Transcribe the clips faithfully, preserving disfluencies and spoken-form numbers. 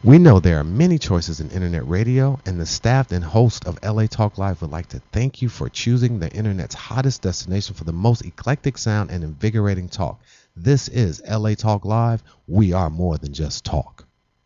We know there are many choices in internet radio, and the staff and host of L A Talk Live would like to thank you for choosing the internet's hottest destination for the most eclectic sound and invigorating talk. This is L A Talk Live. We are more than just talk.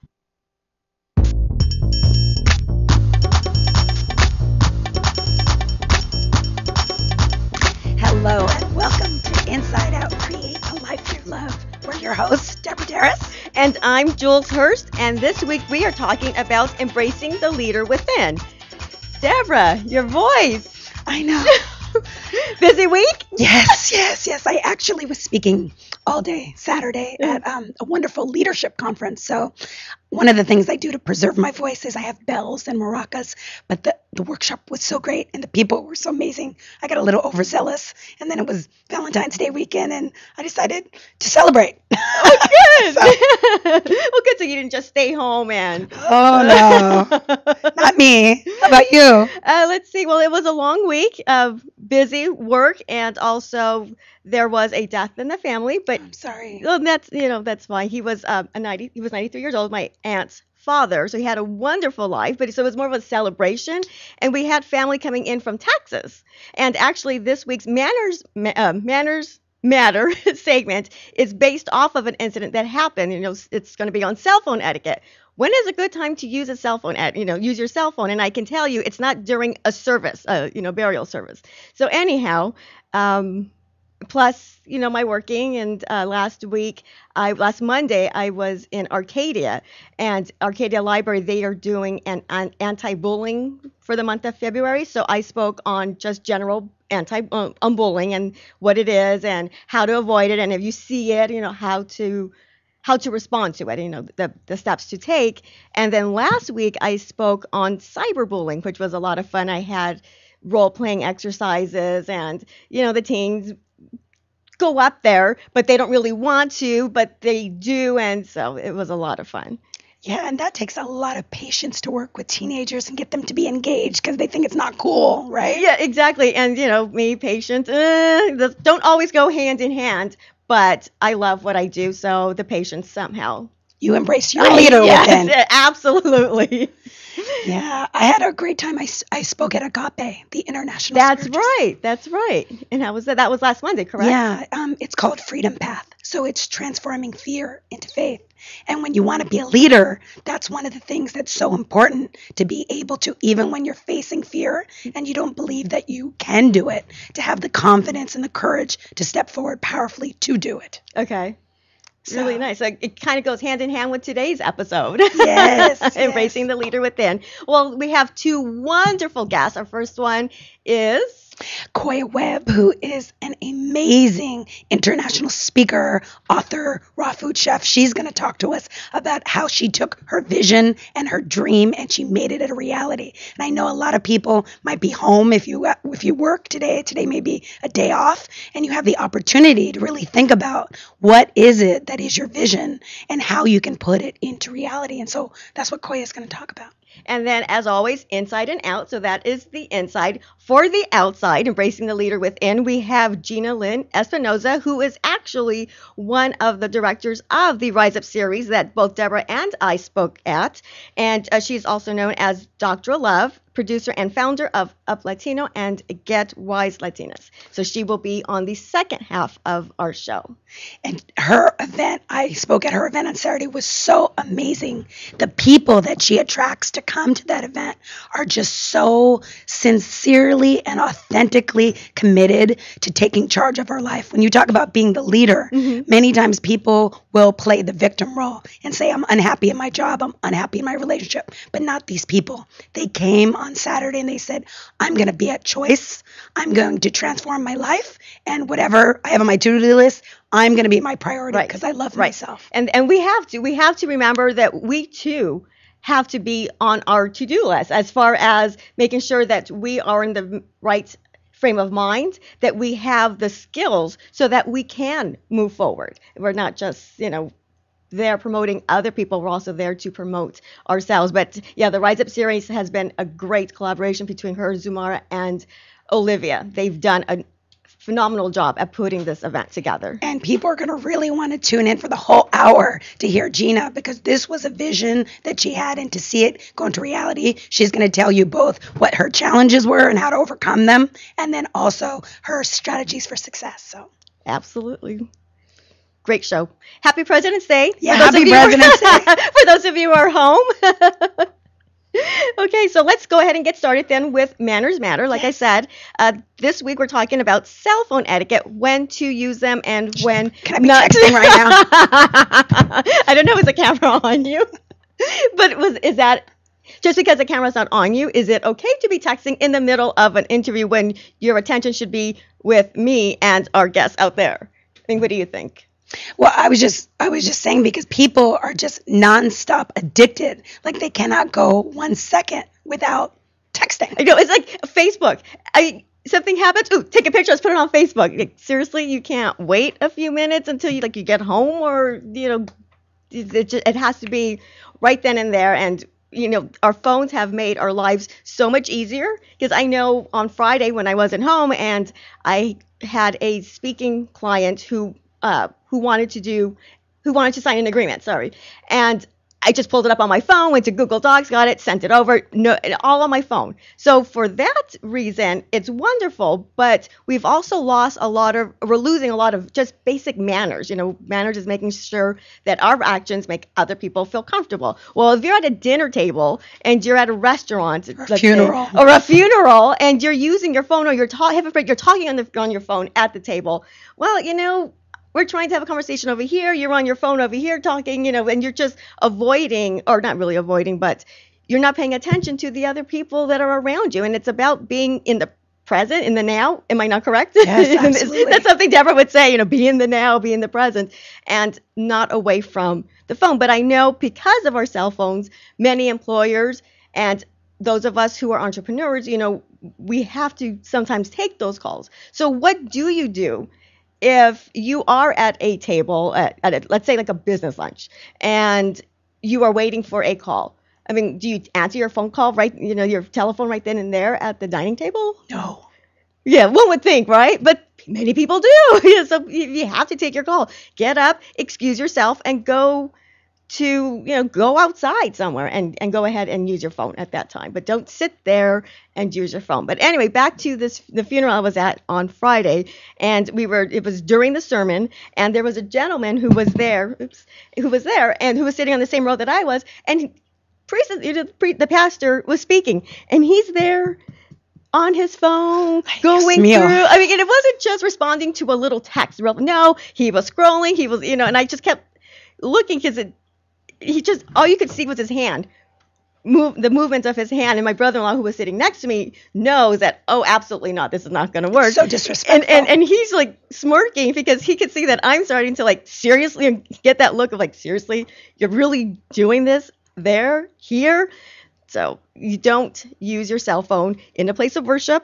Hello and welcome to Inside Out, Create a Life You Love. We're your hosts, Deborah Darris. And I'm Jules Hurst, and this week we are talking about embracing the leader within. Deborah, your voice. I know. Busy week? Yes, yes, yes. I actually was speaking all day Saturday at um, a wonderful leadership conference. So one of the things I do to preserve my voice is I have bells and maracas, but the, the workshop was so great and the people were so amazing. I got a little overzealous, and then it was Valentine's Day weekend, and I decided to celebrate. Oh, good. so, well, good. So you didn't just stay home and... Oh, no. Not me. How about you? Uh, let's see. Well, it was a long week of busy work, and also there was a death in the family. But I'm sorry. Well, that's, you know, that's fine. He was um, a ninety. He was ninety-three years old. My aunt's father, so he had a wonderful life, but so it was more of a celebration, and we had family coming in from Texas. And actually this week's manners uh, manners matter segment is based off of an incident that happened. You know, it's going to be on cell phone etiquette. When is a good time to use a cell phone at, you know, use your cell phone? And I can tell you it's not during a service, uh, you know, burial service. So anyhow, um plus, you know, my working, and uh, last week, I last Monday, I was in Arcadia, and Arcadia Library, they are doing an, an anti-bullying for the month of February. So I spoke on just general anti um, um, bullying and what it is and how to avoid it, and if you see it, you know, how to how to respond to it, you know, the, the steps to take. And then last week, I spoke on cyberbullying, which was a lot of fun. I had role-playing exercises, and, you know, the teens go up there, but they don't really want to, but they do, and so it was a lot of fun. Yeah, and that takes a lot of patience to work with teenagers and get them to be engaged because they think it's not cool, right? Yeah, exactly. And, you know, me, patience, uh, don't always go hand in hand, but I love what I do, so the patience somehow. You embrace your leader yes, within. Absolutely. Yeah, I had a great time. I, I spoke at Agape, the International That's Spiritual right. That's right. And how was that? That was last Monday, correct? Yeah, um, it's called Freedom Path. So it's transforming fear into faith. And when you want to be a leader, that's one of the things that's so important, to be able to, even when you're facing fear and you don't believe that you can do it, to have the confidence and the courage to step forward powerfully to do it. Okay. So, really nice. Like, it kind of goes hand in hand with today's episode. Yes. Embracing yes. the leader within. Well, we have two wonderful guests. Our first one is Koya Webb, who is an amazing international speaker, author, raw food chef. She's going to talk to us about how she took her vision and her dream and she made it a reality. And I know a lot of people might be home if you if you work today. Today may be a day off, and you have the opportunity to really think about what is it that is your vision and how you can put it into reality. And so that's what Koya is going to talk about. And then, as always, inside and out. So that is the inside. For the outside, embracing the leader within, we have Gina Lynn Espinoza, who is actually one of the directors of the Rise Up series that both Deborah and I spoke at. And uh, she's also known as Doctor Love, producer and founder of Up Latino and Get Wise Latinas. So she will be on the second half of our show. And her event, I spoke at her event on Saturday, was so amazing. The people that she attracts to come to that event are just so sincerely and authentically committed to taking charge of our life. When you talk about being the leader, mm-hmm. many times people will play the victim role and say, I'm unhappy in my job, I'm unhappy in my relationship, but not these people. They came on Saturday and they said, I'm going to be at choice. I'm going to transform my life, and whatever I have on my to-do list, I'm going to be my priority because right. I love right. myself. And and we have to we have to remember that we too have to be on our to-do list as far as making sure that we are in the right frame of mind, that we have the skills so that we can move forward. We're not just, you know, there promoting other people. We're also there to promote ourselves. But yeah, the Rise Up series has been a great collaboration between her, Zumara, and Olivia. They've done a phenomenal job at putting this event together. And people are going to really want to tune in for the whole hour to hear Gina, because this was a vision that she had, and to see it go into reality, she's going to tell you both what her challenges were and how to overcome them, and then also her strategies for success. So absolutely. Great show. Happy President's Day. Yeah, happy President's Day. For those of you who are home. Okay, so let's go ahead and get started then with Manners Matter. Like yes. I said, uh, this week we're talking about cell phone etiquette, when to use them and when Can I be not texting right now? I don't know, is the camera on you? But was is that, just because the camera's not on you, is it okay to be texting in the middle of an interview when your attention should be with me and our guests out there? I mean, what do you think? Well, I was just I was just saying, because people are just nonstop addicted. Like, they cannot go one second without texting. I know, it's like Facebook. I something happens, ooh, take a picture, let's put it on Facebook. Like, seriously, you can't wait a few minutes until you like you get home, or you know, it, just, it has to be right then and there. And you know, our phones have made our lives so much easier. Because I know on Friday when I wasn't home and I had a speaking client who. Uh, who wanted to do, who wanted to sign an agreement, sorry. And I just pulled it up on my phone, went to Google Docs, got it, sent it over, no, all on my phone. So for that reason, it's wonderful, but we've also lost a lot of, we're losing a lot of just basic manners. You know, manners is making sure that our actions make other people feel comfortable. Well, if you're at a dinner table and you're at a restaurant, or a funeral, say, or a funeral, and you're using your phone, or you're, ta- you're talking on, the, on your phone at the table, well, you know, we're trying to have a conversation over here. You're on your phone over here talking, you know, and you're just avoiding, or not really avoiding, but you're not paying attention to the other people that are around you. And it's about being in the present, in the now. Am I not correct? Yes, absolutely. That's something Deborah would say, you know, be in the now, be in the present, and not away from the phone. But I know because of our cell phones, many employers and those of us who are entrepreneurs, you know, we have to sometimes take those calls. So what do you do if you are at a table, at, at a, let's say like a business lunch, and you are waiting for a call? I mean, do you answer your phone call right, you know, your telephone right then and there at the dining table? No. Yeah, one would think, right? But many people do. Yeah, so you, you have to take your call. Get up, excuse yourself, and go to, you know, go outside somewhere and, and go ahead and use your phone at that time. But don't sit there and use your phone. But anyway, back to this, the funeral I was at on Friday, and we were, it was during the sermon, and there was a gentleman who was there, oops, who was there, and who was sitting on the same row that I was, and priest, the pastor was speaking, and he's there on his phone, going Dios through. mío. I mean, and it wasn't just responding to a little text. No, he was scrolling. He was, you know, and I just kept looking because it, he just, all you could see was his hand, move the movement of his hand. And my brother-in-law, who was sitting next to me, knows that, oh, absolutely not. This is not going to work. So disrespectful. And, and and he's like smirking because he could see that I'm starting to like seriously get that look of like, seriously, you're really doing this there, here? So you don't use your cell phone in a place of worship.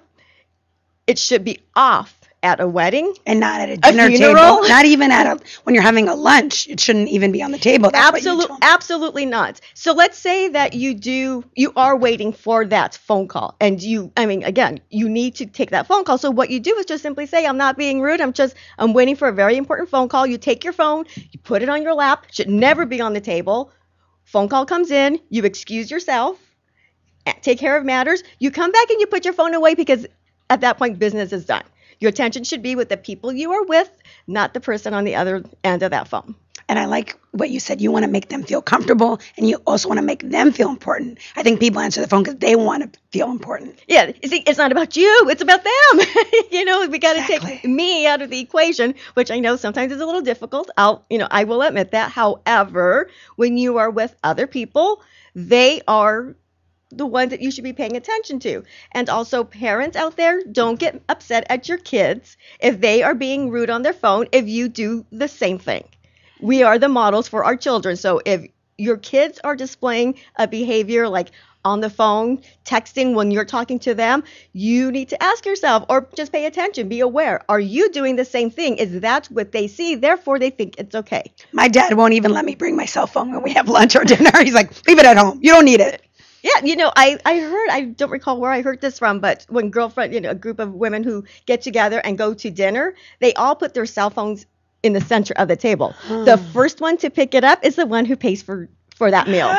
It should be off at a wedding. And not at a dinner a table. Not even at a, when you're having a lunch, it shouldn't even be on the table. That's Absolutely, absolutely not. So let's say that you do, you are waiting for that phone call, and you, I mean, again, you need to take that phone call. So what you do is just simply say, I'm not being rude. I'm just, I'm waiting for a very important phone call. You take your phone, you put it on your lap, should never be on the table. Phone call comes in, you excuse yourself, take care of matters. You come back and you put your phone away because at that point, business is done. Your attention should be with the people you are with, not the person on the other end of that phone. And I like what you said. You want to make them feel comfortable, and you also want to make them feel important. I think people answer the phone because they want to feel important. Yeah, see, it's not about you. It's about them. You know, we got to Exactly. take me out of the equation, which I know sometimes is a little difficult. I'll, you know, I will admit that. However, when you are with other people, they are the ones that you should be paying attention to. And also, parents out there, don't get upset at your kids if they are being rude on their phone if you do the same thing. We are the models for our children. So if your kids are displaying a behavior like on the phone, texting when you're talking to them, you need to ask yourself, or just pay attention, be aware. Are you doing the same thing? Is that what they see? Therefore, they think it's okay. My dad won't even let me bring my cell phone when we have lunch or dinner. He's like, leave it at home. You don't need it. Yeah, you know, I, I heard, I don't recall where I heard this from, but when girlfriend, you know, a group of women who get together and go to dinner, they all put their cell phones in the center of the table. The first one to pick it up is the one who pays for, for that meal.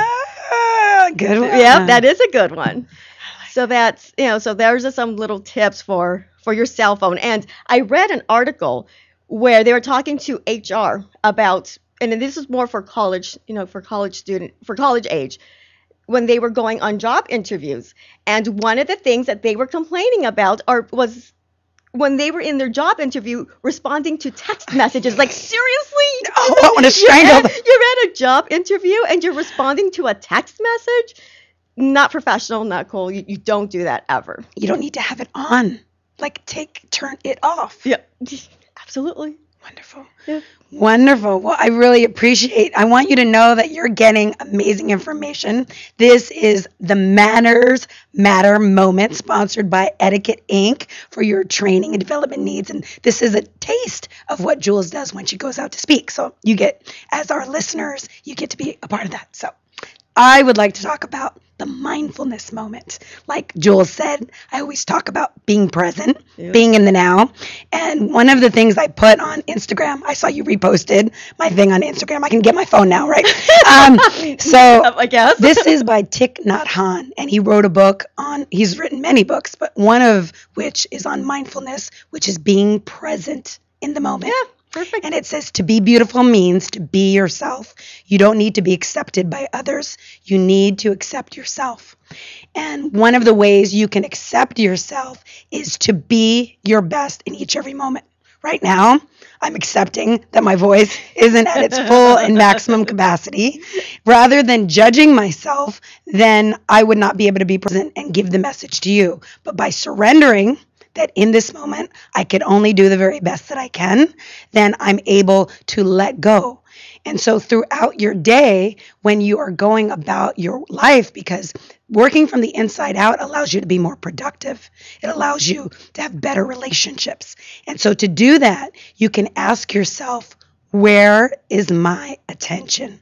Ah, good one. Yeah, that is a good one. So that's, you know, so there's just some little tips for, for your cell phone. And I read an article where they were talking to H R about, and this is more for college, you know, for college student, for college age, when they were going on job interviews. And one of the things that they were complaining about are, was when they were in their job interview responding to text messages. Like, seriously? Oh, I want to strangle them. You're at a job interview and you're responding to a text message? Not professional, not cool. You, you don't do that ever. You don't need to have it on. Like, take, turn it off. Yeah, absolutely. Wonderful. Yeah. Wonderful. Well, I really appreciate. I want you to know that you're getting amazing information. This is the Manners Matter Moment, sponsored by Etiquette Incorporated for your training and development needs. And this is a taste of what Jules does when she goes out to speak. So you get, as our listeners, you get to be a part of that. So I would like to talk about the mindfulness moment. Like Jules said, I always talk about being present, Yeah. being in the now. And one of the things I put on Instagram, I saw you reposted my thing on Instagram. I can get my phone now, right? um, so I guess. this is by Thich Nhat Hanh, and he wrote a book on, he's written many books, but one of which is on mindfulness, which is being present in the moment. Yeah, perfect. And it says to be beautiful means to be yourself. You don't need to be accepted by others. You need to accept yourself. And one of the ways you can accept yourself is to be your best in each every moment. Right now, I'm accepting that my voice isn't at its full and maximum capacity. Rather than judging myself, then I would not be able to be present and give the message to you. But by surrendering that in this moment, I can only do the very best that I can, then I'm able to let go. And so throughout your day, when you are going about your life, because working from the inside out allows you to be more productive. It allows you to have better relationships. And so to do that, you can ask yourself, where is my attention?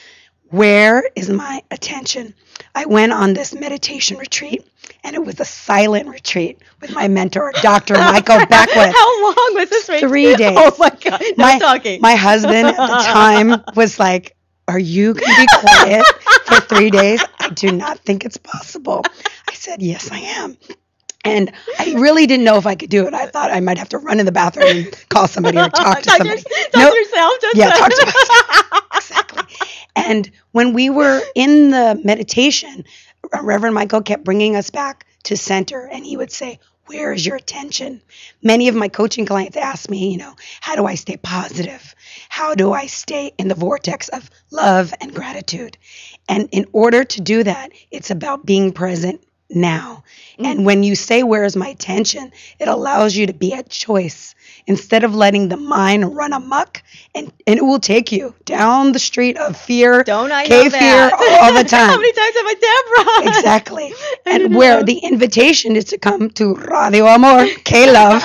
Where is my attention? I went on this meditation retreat, and it was a silent retreat with my mentor, Doctor Michael Beckwith. How long was this retreat? Three days. Oh my God, no my, talking. My husband at the time was like, are you going to be quiet for three days? I do not think it's possible. I said, yes, I am. And I really didn't know if I could do it. I thought I might have to run in the bathroom and call somebody or talk to talk somebody. To, talk Nope. to yourself. Just Yeah, talk to myself. Exactly. And when we were in the meditation, Reverend Michael kept bringing us back to center, and he would say, where is your attention? Many of my coaching clients ask me, you know, how do I stay positive? How do I stay in the vortex of love and gratitude? And in order to do that, it's about being present now. And when you say, where is my attention? It allows you to be at choice instead of letting the mind run amok, and, and it will take you down the street of fear, Don't I know cave fear that? all the time. How many times have I Deborah? Exactly. I And didn't where know. the invitation is to come to Radio Amor, K-Love,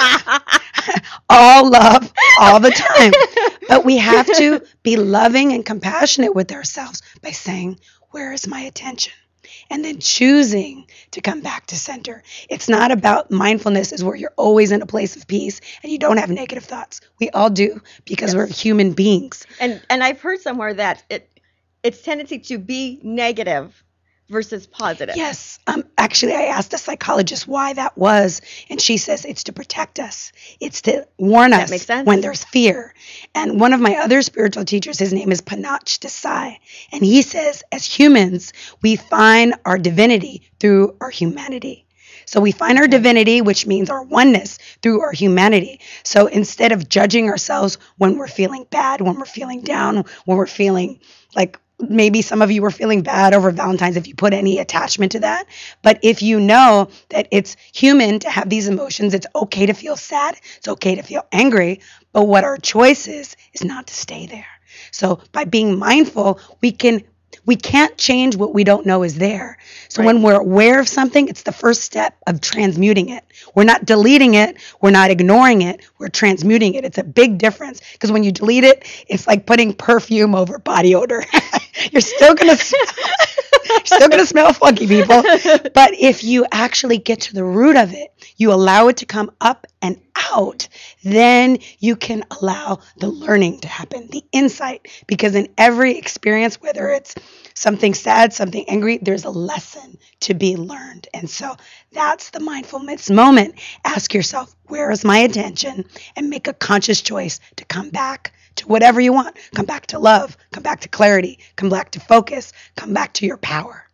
all love, all the time. But we have to be loving and compassionate with ourselves by saying, where is my attention? And then choosing to come back to center. It's not about mindfulness is where you're always in a place of peace and you don't have negative thoughts. We all do because Yes. we're human beings. And and I've heard somewhere that it it's tendency to be negative versus positive. Yes. Um, actually, I asked a psychologist why that was, and she says it's to protect us. It's to warn That us makes sense. when there's fear. And one of my other spiritual teachers, his name is Panach Desai, and he says, as humans, we find our divinity through our humanity. So we find our divinity, which means our oneness, through our humanity. So instead of judging ourselves when we're feeling bad, when we're feeling down, when we're feeling like maybe some of you were feeling bad over Valentine's if you put any attachment to that. But if you know that it's human to have these emotions, it's okay to feel sad, it's okay to feel angry. But what our choice is, is not to stay there. So by being mindful, we can we can't change what we don't know is there. So Right. when we're aware of something, it's the first step of transmuting it. We're not deleting it. We're not ignoring it. We're transmuting it. It's a big difference because when you delete it, it's like putting perfume over body odor. You're still going to You're still going to smell funky, people. But if you actually get to the root of it, you allow it to come up and out, then you can allow the learning to happen, the insight. Because in every experience, whether it's something sad, something angry, there's a lesson to be learned. And so that's the mindfulness moment. Ask yourself, where is my attention? And make a conscious choice to come back to whatever you want. Come back to love, come back to clarity, come back to focus, come back to your power.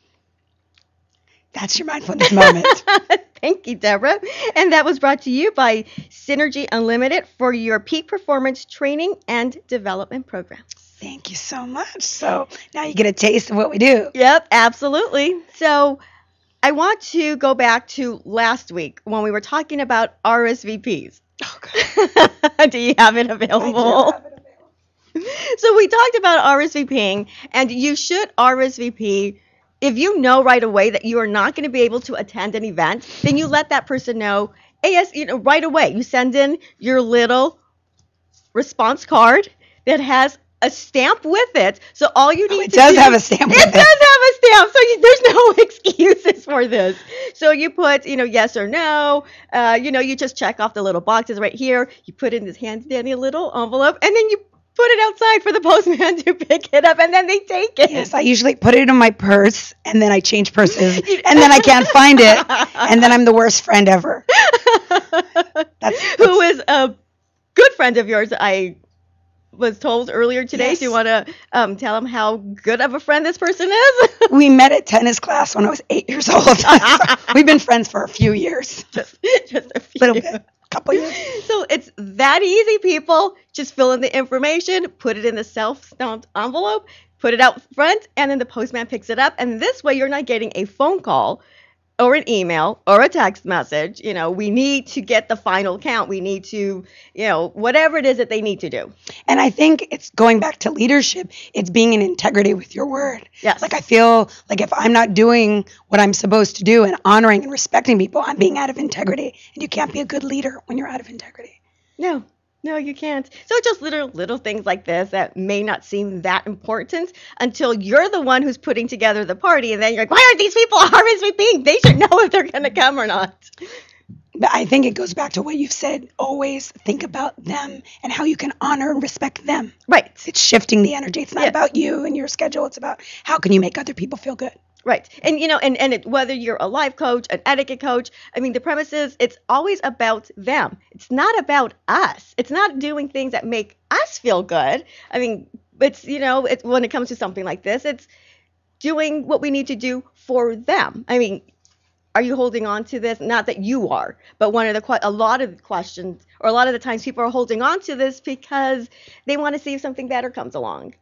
That's your mindfulness moment. Thank you, Deborah. And that was brought to you by Synergy Unlimited for your peak performance training and development programs. Thank you so much. So now you get a taste of what we do. Yep, absolutely. So I want to go back to last week when we were talking about R S V Ps. Oh, God. Do you have it available? I do have it available. So we talked about RSVPing, and you should R S V P. If you know right away that you are not going to be able to attend an event, then you let that person know, A S, you know, right away. You send in your little response card that has a stamp with it. So all you need oh, it to does do, have a stamp with it. it. It does have a stamp. So you, there's no excuses for this. So you put, you know, yes or no. Uh, you know, you just check off the little boxes right here. You put in this handy dandy little envelope, and then you put it outside for the postman to pick it up, and then they take it. Yes, I usually put it in my purse, and then I change purses, and then I can't find it, and then I'm the worst friend ever. That's, that's Who is a good friend of yours, I was told earlier today. Yes. Do you want to um, tell them how good of a friend this person is? We met at tennis class when I was eight years old. So we've been friends for a few years. just, just a few. little bit. Couple years. So it's that easy, people. Just fill in the information, put it in the self-stamped envelope, put it out front, and then the postman picks it up. And this way, you're not getting a phone call or an email or a text message. You know, we need to get the final count. We need to, you know, whatever it is that they need to do. And I think it's going back to leadership. It's being in integrity with your word. Yes. Like I feel like if I'm not doing what I'm supposed to do and honoring and respecting people, I'm being out of integrity. And you can't be a good leader when you're out of integrity. No, no, you can't. So just little little things like this that may not seem that important until you're the one who's putting together the party, and then you're like, why aren't these people R S V Ping? They should know if they're going to come or not. But I think it goes back to what you've said. Always think about them and how you can honor and respect them. Right. It's shifting the energy. It's not Yes. about you and your schedule. It's about how can you make other people feel good. Right. And, you know, and, and it, whether you're a life coach, an etiquette coach, I mean, the premise is it's always about them. It's not about us. It's not doing things that make us feel good. I mean, it's, you know, it's when it comes to something like this, it's doing what we need to do for them. I mean, are you holding on to this? Not that you are, but one of the, que- a lot of the questions, or a lot of the times people are holding on to this because they want to see if something better comes along.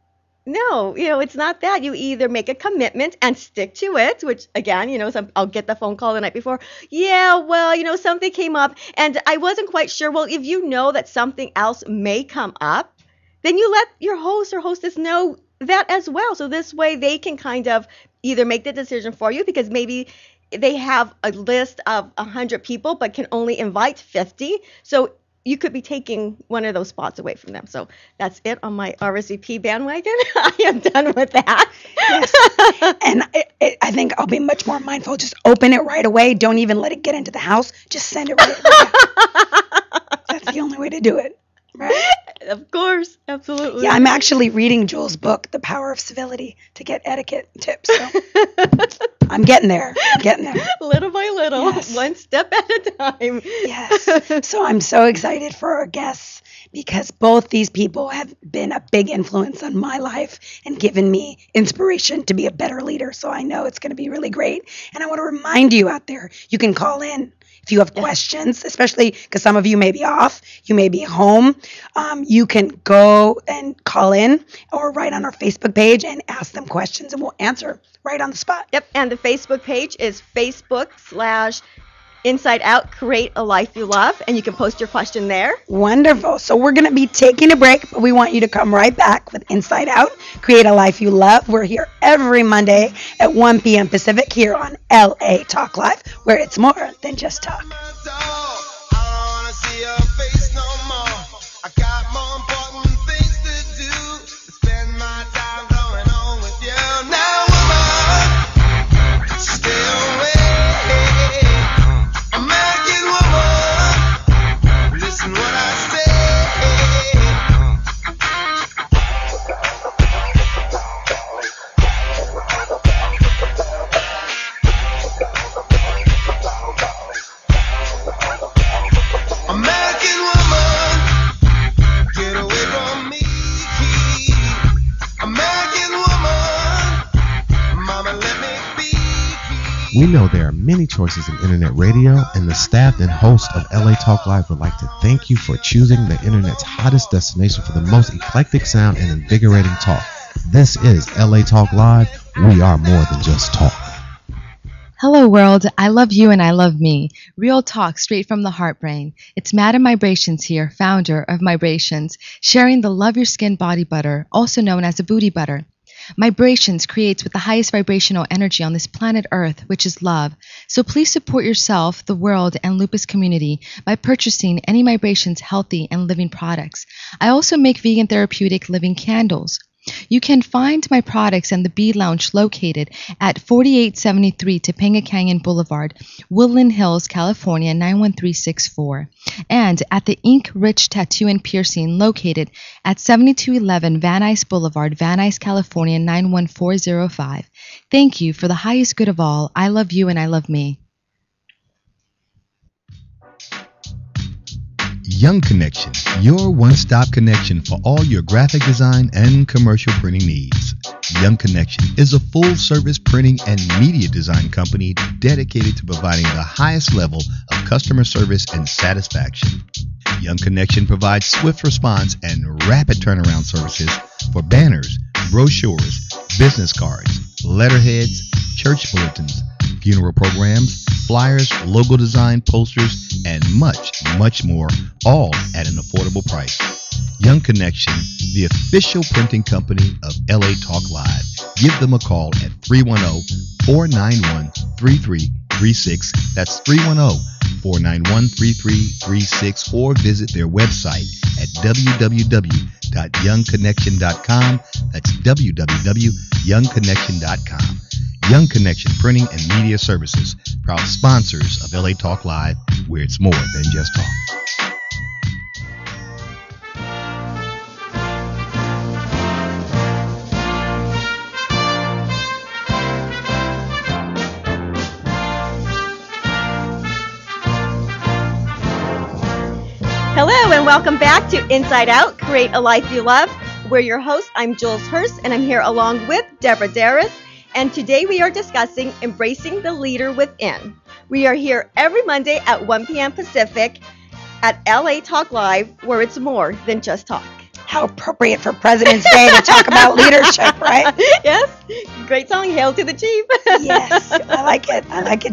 No, you know, it's not that. You either make a commitment and stick to it, which again, you know, some, I'll get the phone call the night before. Yeah, well, you know, something came up and I wasn't quite sure. Well, if you know that something else may come up, then you let your host or hostess know that as well. So this way they can kind of either make the decision for you, because maybe they have a list of one hundred people but can only invite fifty. So you could be taking one of those spots away from them. So that's it on my R S V P bandwagon. I am done with that. Yes. And it, it, I think I'll be much more mindful. Just open it right away. Don't even let it get into the house. Just send it right away. That's the only way to do it. Right? Of course. Absolutely. Yeah, I'm actually reading Jules' book, The Power of Civility, to get etiquette tips. So I'm getting there. I'm getting there. Little by little, Yes. one step at a time. Yes. So I'm so excited for our guests because both these people have been a big influence on my life and given me inspiration to be a better leader. So I know it's going to be really great. And I want to remind you out there, you can call in. If you have Yeah. questions, especially because some of you may be off, you may be home, um, you can go and call in or write on our Facebook page and ask them questions and we'll answer right on the spot. Yep. And the Facebook page is Facebook slash Inside Out, Create a Life You Love. And you can post your question there. Wonderful. So we're going to be taking a break, but we want you to come right back with Inside Out, Create a Life You Love. We're here every Monday at one p.m. Pacific here on L A Talk Live, where it's more than just talk. Spend my time going on with you now, woman. We know there are many choices in internet radio, and the staff and host of L A Talk Live would like to thank you for choosing the internet's hottest destination for the most eclectic sound and invigorating talk. This is L A Talk Live. We are more than just talk. Hello world, I love you and I love me. Real talk straight from the heart brain. It's Madam Mibrations here, founder of Mibrations, sharing the Love Your Skin body butter, also known as a booty butter. Mibrations creates with the highest vibrational energy on this planet Earth, which is love. So please support yourself, the world, and lupus community by purchasing any Mibrations healthy and living products. I also make vegan therapeutic living candles. You can find my products in the Bee Lounge located at forty-eight seventy-three Topanga Canyon Boulevard, Woodland Hills, California nine one three six four, and at the Ink Rich Tattoo and Piercing located at seventy-two eleven Van Nuys Boulevard, Van Nuys, California nine one four zero five. Thank you for the highest good of all. I love you and I love me. Young Connection, your one-stop connection for all your graphic design and commercial printing needs. Young Connection is a full-service printing and media design company dedicated to providing the highest level of customer service and satisfaction. Young Connection provides swift response and rapid turnaround services for banners, brochures, business cards, letterheads, church bulletins, funeral programs, flyers, logo design, posters, and much, much more, all at an affordable price. Young Connection, the official printing company of L A Talk Live. Give them a call at three one zero, four nine one, three three three six. That's three one zero, four nine one, three three three six, or visit their website at w w w dot young connection dot com. That's w w w dot young connection dot com. Young Connection Printing and Media Services, proud sponsors of L A Talk Live, where it's more than just talk. Hello and welcome back to Inside Out, Create a Life You Love. We're your hosts. I'm Jules Hurst, and I'm here along with Deborah Darris. And today we are discussing Embracing the Leader Within. We are here every Monday at one p.m. Pacific at L A Talk Live, where it's more than just talk. How appropriate for President's Day to talk about leadership, right? Yes. Great song, Hail to the Chief. Yes, I like it. I like it,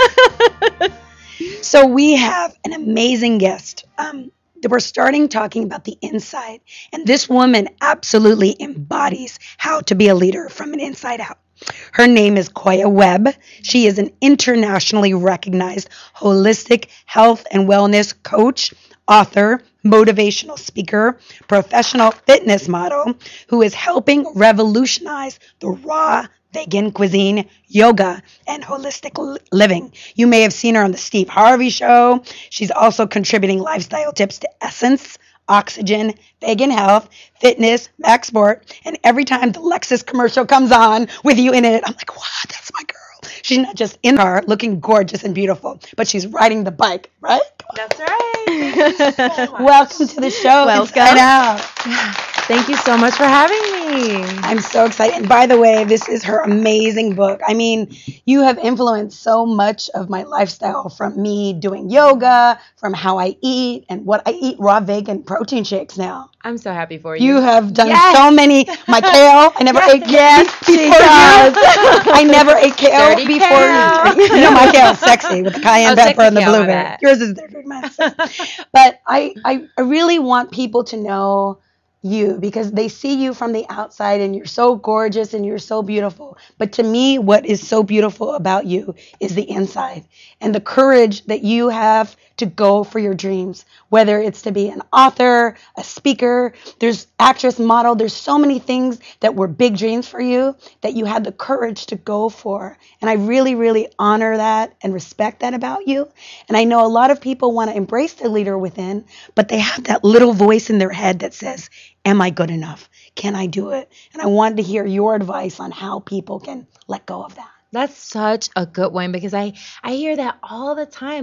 Jules. So we have an amazing guest. Um, we're starting talking about the inside. And this woman absolutely embodies how to be a leader from an inside out. Her name is Koya Webb. She is an internationally recognized holistic health and wellness coach, author, motivational speaker, professional fitness model who is helping revolutionize the raw vegan cuisine, yoga, and holistic living. You may have seen her on the Steve Harvey Show. She's also contributing lifestyle tips to Essence, Oxygen, Vegan Health, Fitness, Max Sport, and every time the Lexus commercial comes on with you in it, I'm like, wow, that's my girl. She's not just in the car looking gorgeous and beautiful, but she's riding the bike, right? That's right. Thank you so much. Welcome to the show. Welcome. Inside Out. Thank you so much for having me. I'm so excited. And by the way, this is her amazing book. I mean, you have influenced so much of my lifestyle, from me doing yoga, from how I eat and what I eat, raw vegan protein shakes now. I'm so happy for you. You have done Yes. so many. My kale, I never Yes. ate kale Yes, before she you. does. I never ate kale Dirty before kale. you. You know my kale's sexy with the cayenne Oh, pepper sexy and the kale, I blueberry. bet. Yours is dirty, mine's sexy. But I, I, I really want people to know you, because they see you from the outside and you're so gorgeous and you're so beautiful. But to me, what is so beautiful about you is the inside and the courage that you have to go for your dreams, whether it's to be an author, a speaker, there's actress, model, there's so many things that were big dreams for you that you had the courage to go for. And I really, really honor that and respect that about you. And I know a lot of people want to embrace the leader within, but they have that little voice in their head that says, am I good enough? Can I do it? And I wanted to hear your advice on how people can let go of that. That's such a good one, because I, I hear that all the time. Like,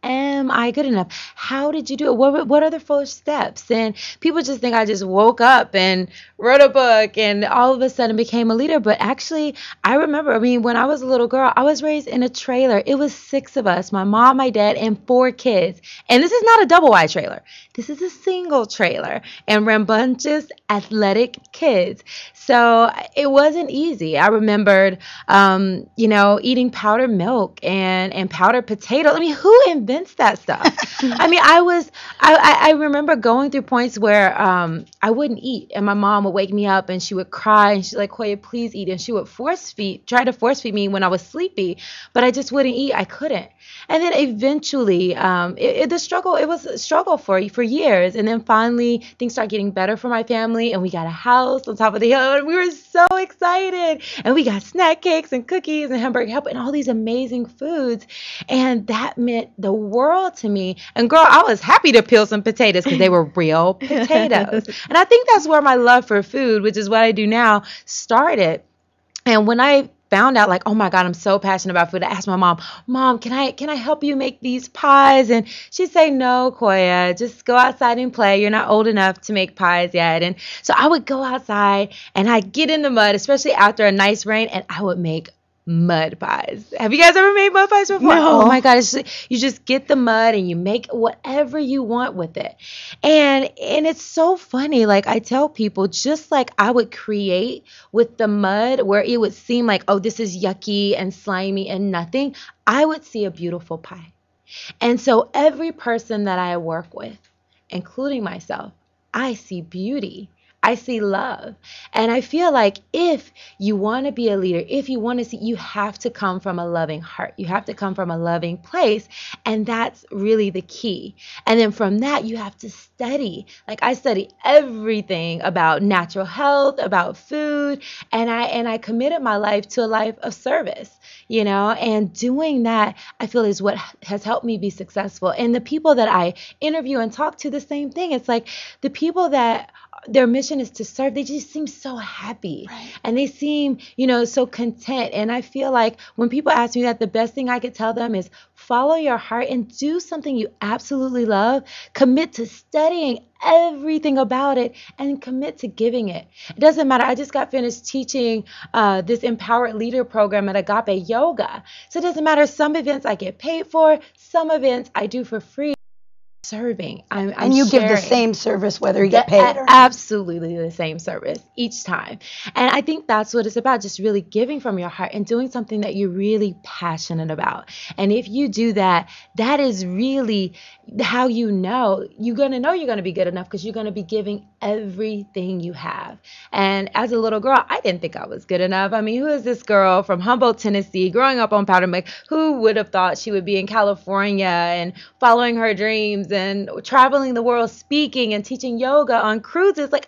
am I good enough? How did you do it? What, what are the first steps? And people just think I just woke up and wrote a book and all of a sudden became a leader. But actually, I remember, I mean, when I was a little girl, I was raised in a trailer. It was six of us, my mom, my dad, and four kids. And this is not a double wide trailer. This is a single trailer and rambunctious, athletic kids. So it wasn't easy. I remembered, um, you know, eating powdered milk and, and powdered potato. I mean, who invents that stuff? I mean, I was, I, I I remember going through points where um, I wouldn't eat and my mom would wake me up and she would cry and she's like, Koya, please eat. And she would force feed, try to force feed me when I was sleepy, but I just wouldn't eat. I couldn't. And then eventually, um, it, it, the struggle, it was a struggle for for years. And then finally, things started getting better for my family. And we got a house on top of the hill. And we were so excited. And we got snack cakes and cookies and hamburger help and all these amazing foods. And that meant the world to me. And girl, I was happy to peel some potatoes because they were real potatoes. And I think that's where my love for food, which is what I do now, started. And when I found out like, oh my God, I'm so passionate about food, I asked my mom, Mom, can I can I help you make these pies? And she'd say, no, Koya, just go outside and play. You're not old enough to make pies yet. And so I would go outside and I'd get in the mud, especially after a nice rain, and I would make mud pies. Have you guys ever made mud pies before? No. Oh my God. It's just, you just get the mud and you make whatever you want with it. And and it's so funny. Like I tell people, just like I would create with the mud where it would seem like, oh, this is yucky and slimy and nothing, I would see a beautiful pie. And so every person that I work with, including myself, I see beauty. I see love. And I feel like if you want to be a leader, if you want to see, you have to come from a loving heart. You have to come from a loving place. And that's really the key. And then from that, you have to study. Like I study everything about natural health, about food. And I, and I committed my life to a life of service, you know, and doing that, I feel is what has helped me be successful. And the people that I interview and talk to, the same thing. It's like the people that their mission is to serve, they just seem so happy. Right. And they seem, you know, so content. And I feel like when people ask me that, the best thing I could tell them is follow your heart and do something you absolutely love. Commit to studying everything about it and commit to giving it. It doesn't matter. I just got finished teaching uh, this Empowered Leader program at Agape Yoga. So it doesn't matter. Some events I get paid for, some events I do for free. Serving. I'm, I'm and you sharing. give the same service whether you get paid or not. Absolutely the same service each time. And I think that's what it's about, just really giving from your heart and doing something that you're really passionate about. And if you do that, that is really how you know you're going to know you're going to be good enough, because you're going to be giving everything you have. And as a little girl, I didn't think I was good enough. I mean, who is this girl from Humboldt, Tennessee, growing up on powdered milk? Who would have thought she would be in California and following her dreams and traveling the world, speaking and teaching yoga on cruises? Like,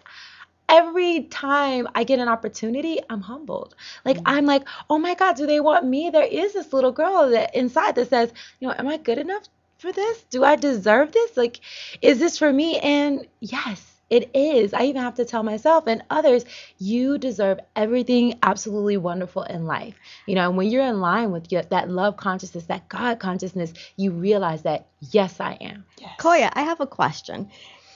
every time I get an opportunity, I'm humbled. Like, mm-hmm. I'm like, oh my God, do they want me? There is this little girl that inside that says, you know, am I good enough for this? Do I deserve this? Like, is this for me? And yes, it is. I even have to tell myself and others, you deserve everything absolutely wonderful in life. You know, when you're in line with your, that love consciousness, that God consciousness, you realize that, yes, I am. Yes. Koya, I have a question.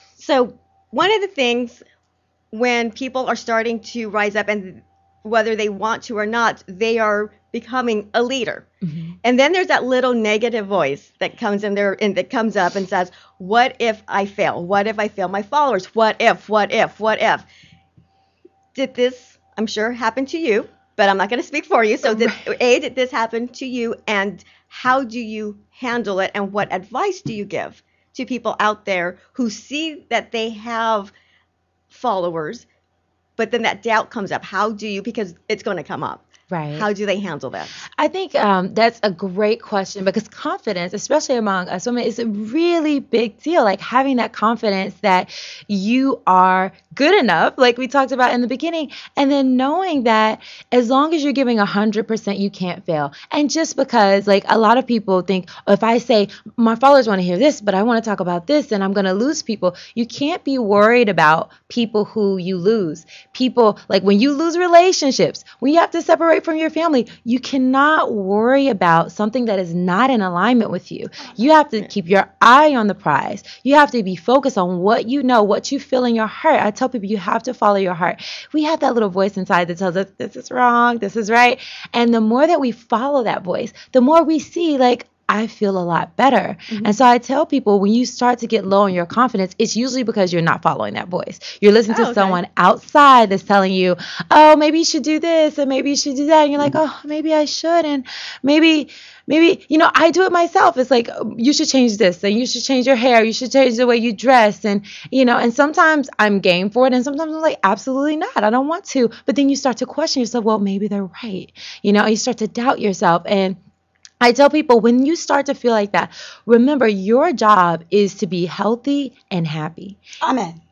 So one of the things when people are starting to rise up, and whether they want to or not, they are becoming a leader. Mm-hmm. And then there's that little negative voice that comes in there and that comes up and says, what if I fail? What if I fail my followers? What if, what if, what if? Did this, I'm sure, happen to you, but I'm not going to speak for you. So did, A, did this happen to you? And how do you handle it? And what advice do you give to people out there who see that they have followers, but then that doubt comes up? How do you, because it's going to come up. Right. How do they handle that? I think um, that's a great question, because confidence, especially among us women, is a really big deal. Like having that confidence that you are good enough, like we talked about in the beginning, and then knowing that as long as you're giving one hundred percent, you can't fail. And just because, like, a lot of people think, oh, if I say my followers want to hear this, but I want to talk about this, and I'm going to lose people. You can't be worried about people who you lose. People, like when you lose relationships, when you have to separate separate from your family. You cannot worry about something that is not in alignment with you. You have to keep your eye on the prize. You have to be focused on what you know, what you feel in your heart. I tell people you have to follow your heart. We have that little voice inside that tells us this is wrong, this is right. And the more that we follow that voice, the more we see, like, I feel a lot better. Mm-hmm. And so I tell people, when you start to get low in your confidence, it's usually because you're not following that voice. You're listening to oh, okay. someone outside that's telling you, oh, maybe you should do this and maybe you should do that. And you're like, oh, maybe I should. And maybe, maybe, you know, I do it myself. It's like, you should change this and you should change your hair. You should change the way you dress. And, you know, and sometimes I'm game for it. And sometimes I'm like, absolutely not. I don't want to. But then you start to question yourself. Well, maybe they're right. You know, and you start to doubt yourself. And I tell people, when you start to feel like that, remember, your job is to be healthy and happy. Amen.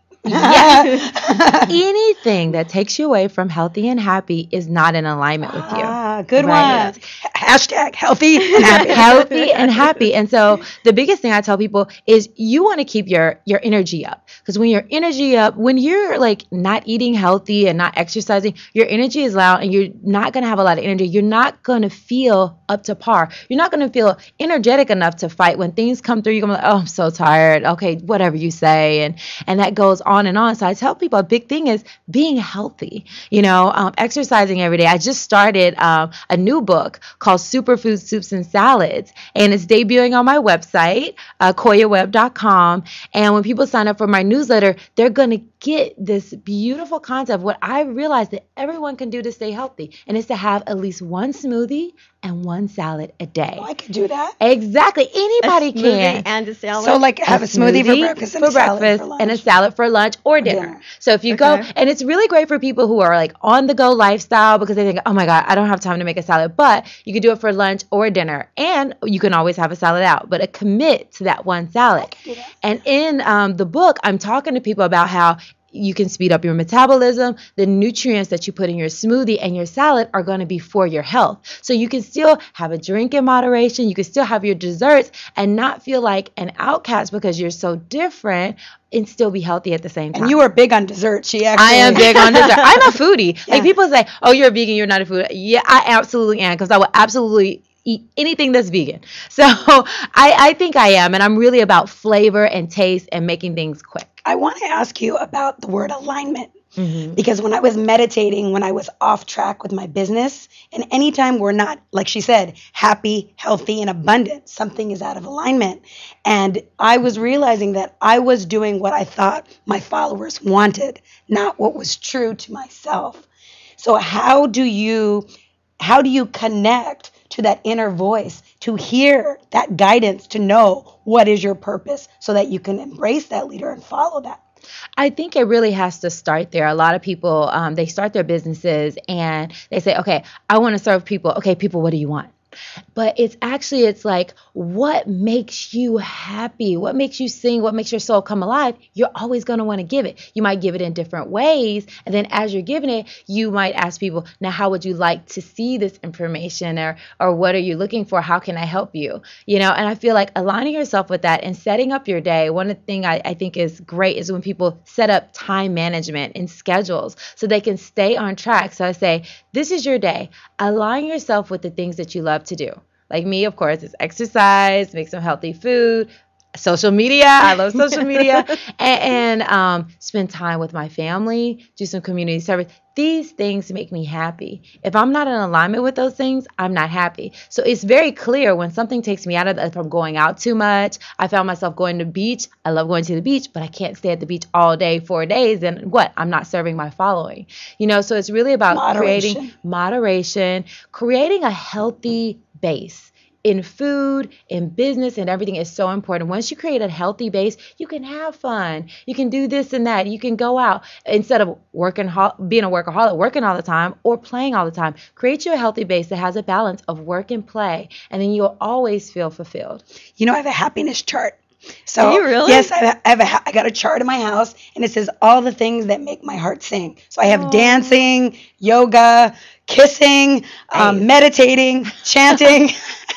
Yes. Anything that takes you away from healthy and happy is not in alignment with you. Ah, good right? one. Hashtag healthy and happy. Healthy and happy. And so the biggest thing I tell people is you want to keep your, your energy up. Because when your energy up, when you're like not eating healthy and not exercising, your energy is low and you're not going to have a lot of energy. You're not going to feel up to par. You're not going to feel energetic enough to fight. When things come through, you're going to be like, oh, I'm so tired. Okay, whatever you say. And, and that goes on and on. So I tell people a big thing is being healthy, you know, um, exercising every day. I just started um, a new book called Superfood Soups and Salads, and it's debuting on my website, uh, koya web dot com. And when people sign up for my newsletter, they're going to get this beautiful concept. What I realized that everyone can do to stay healthy, and it's to have at least one smoothie and one salad a day. Oh, I could do that. Exactly. Anybody a smoothie can. And a salad. So like have a, a smoothie, smoothie for breakfast and for a salad breakfast for lunch. and a salad for lunch or dinner. dinner. So if you okay. go, and it's really great for people who are like on the go lifestyle because they think, oh my God, I don't have time to make a salad, but you can do it for lunch or dinner, and you can always have a salad out, but a commit to that one salad. And in um, the book, I'm talking to people about how you can speed up your metabolism. The nutrients that you put in your smoothie and your salad are going to be for your health. So you can still have a drink in moderation. You can still have your desserts and not feel like an outcast because you're so different, and still be healthy at the same time. And you are big on dessert. She actually I am big on dessert. I'm a foodie. Yeah. Like people say, oh, you're a vegan, you're not a foodie. Yeah, I absolutely am, because I will absolutely eat anything that's vegan. So I, I think I am, and I'm really about flavor and taste and making things quick. I want to ask you about the word alignment. Mm-hmm. Because when I was meditating, when I was off track with my business, and anytime we're not, like she said, happy, healthy, and abundant, something is out of alignment. And I was realizing that I was doing what I thought my followers wanted, not what was true to myself. So how do you, how do you connect to that inner voice, to hear that guidance, to know what is your purpose so that you can embrace that leader and follow that? I think it really has to start there. A lot of people, um, they start their businesses and they say, okay, I want to serve people. Okay, people, what do you want? But it's actually, it's like, what makes you happy? What makes you sing? What makes your soul come alive? You're always going to want to give it. You might give it in different ways. And then as you're giving it, you might ask people, now, how would you like to see this information? Or, or what are you looking for? How can I help you? You know, and I feel like aligning yourself with that and setting up your day. One of the things I, I think is great is when people set up time management and schedules so they can stay on track. So I say, this is your day. Align yourself with the things that you love to do. Like me, of course, it's exercise, make some healthy food, social media. I love social media. and and um, spend time with my family, do some community service. These things make me happy. If I'm not in alignment with those things, I'm not happy. So it's very clear when something takes me out of that, if I'm going out too much. I found myself going to the beach. I love going to the beach, but I can't stay at the beach all day, four days. And what? I'm not serving my following. You know, so it's really about Moderation. creating moderation, creating a healthy base. In food, in business, and everything is so important. Once you create a healthy base, you can have fun. You can do this and that. You can go out instead of working, being a workaholic, working all the time or playing all the time. Create you a healthy base that has a balance of work and play, and then you'll always feel fulfilled. You know, I have a happiness chart. So Do you really? Yes, I have a, I got a chart in my house, and it says all the things that make my heart sing. So I have Oh. dancing, yoga, kissing, um, Nice. meditating, chanting.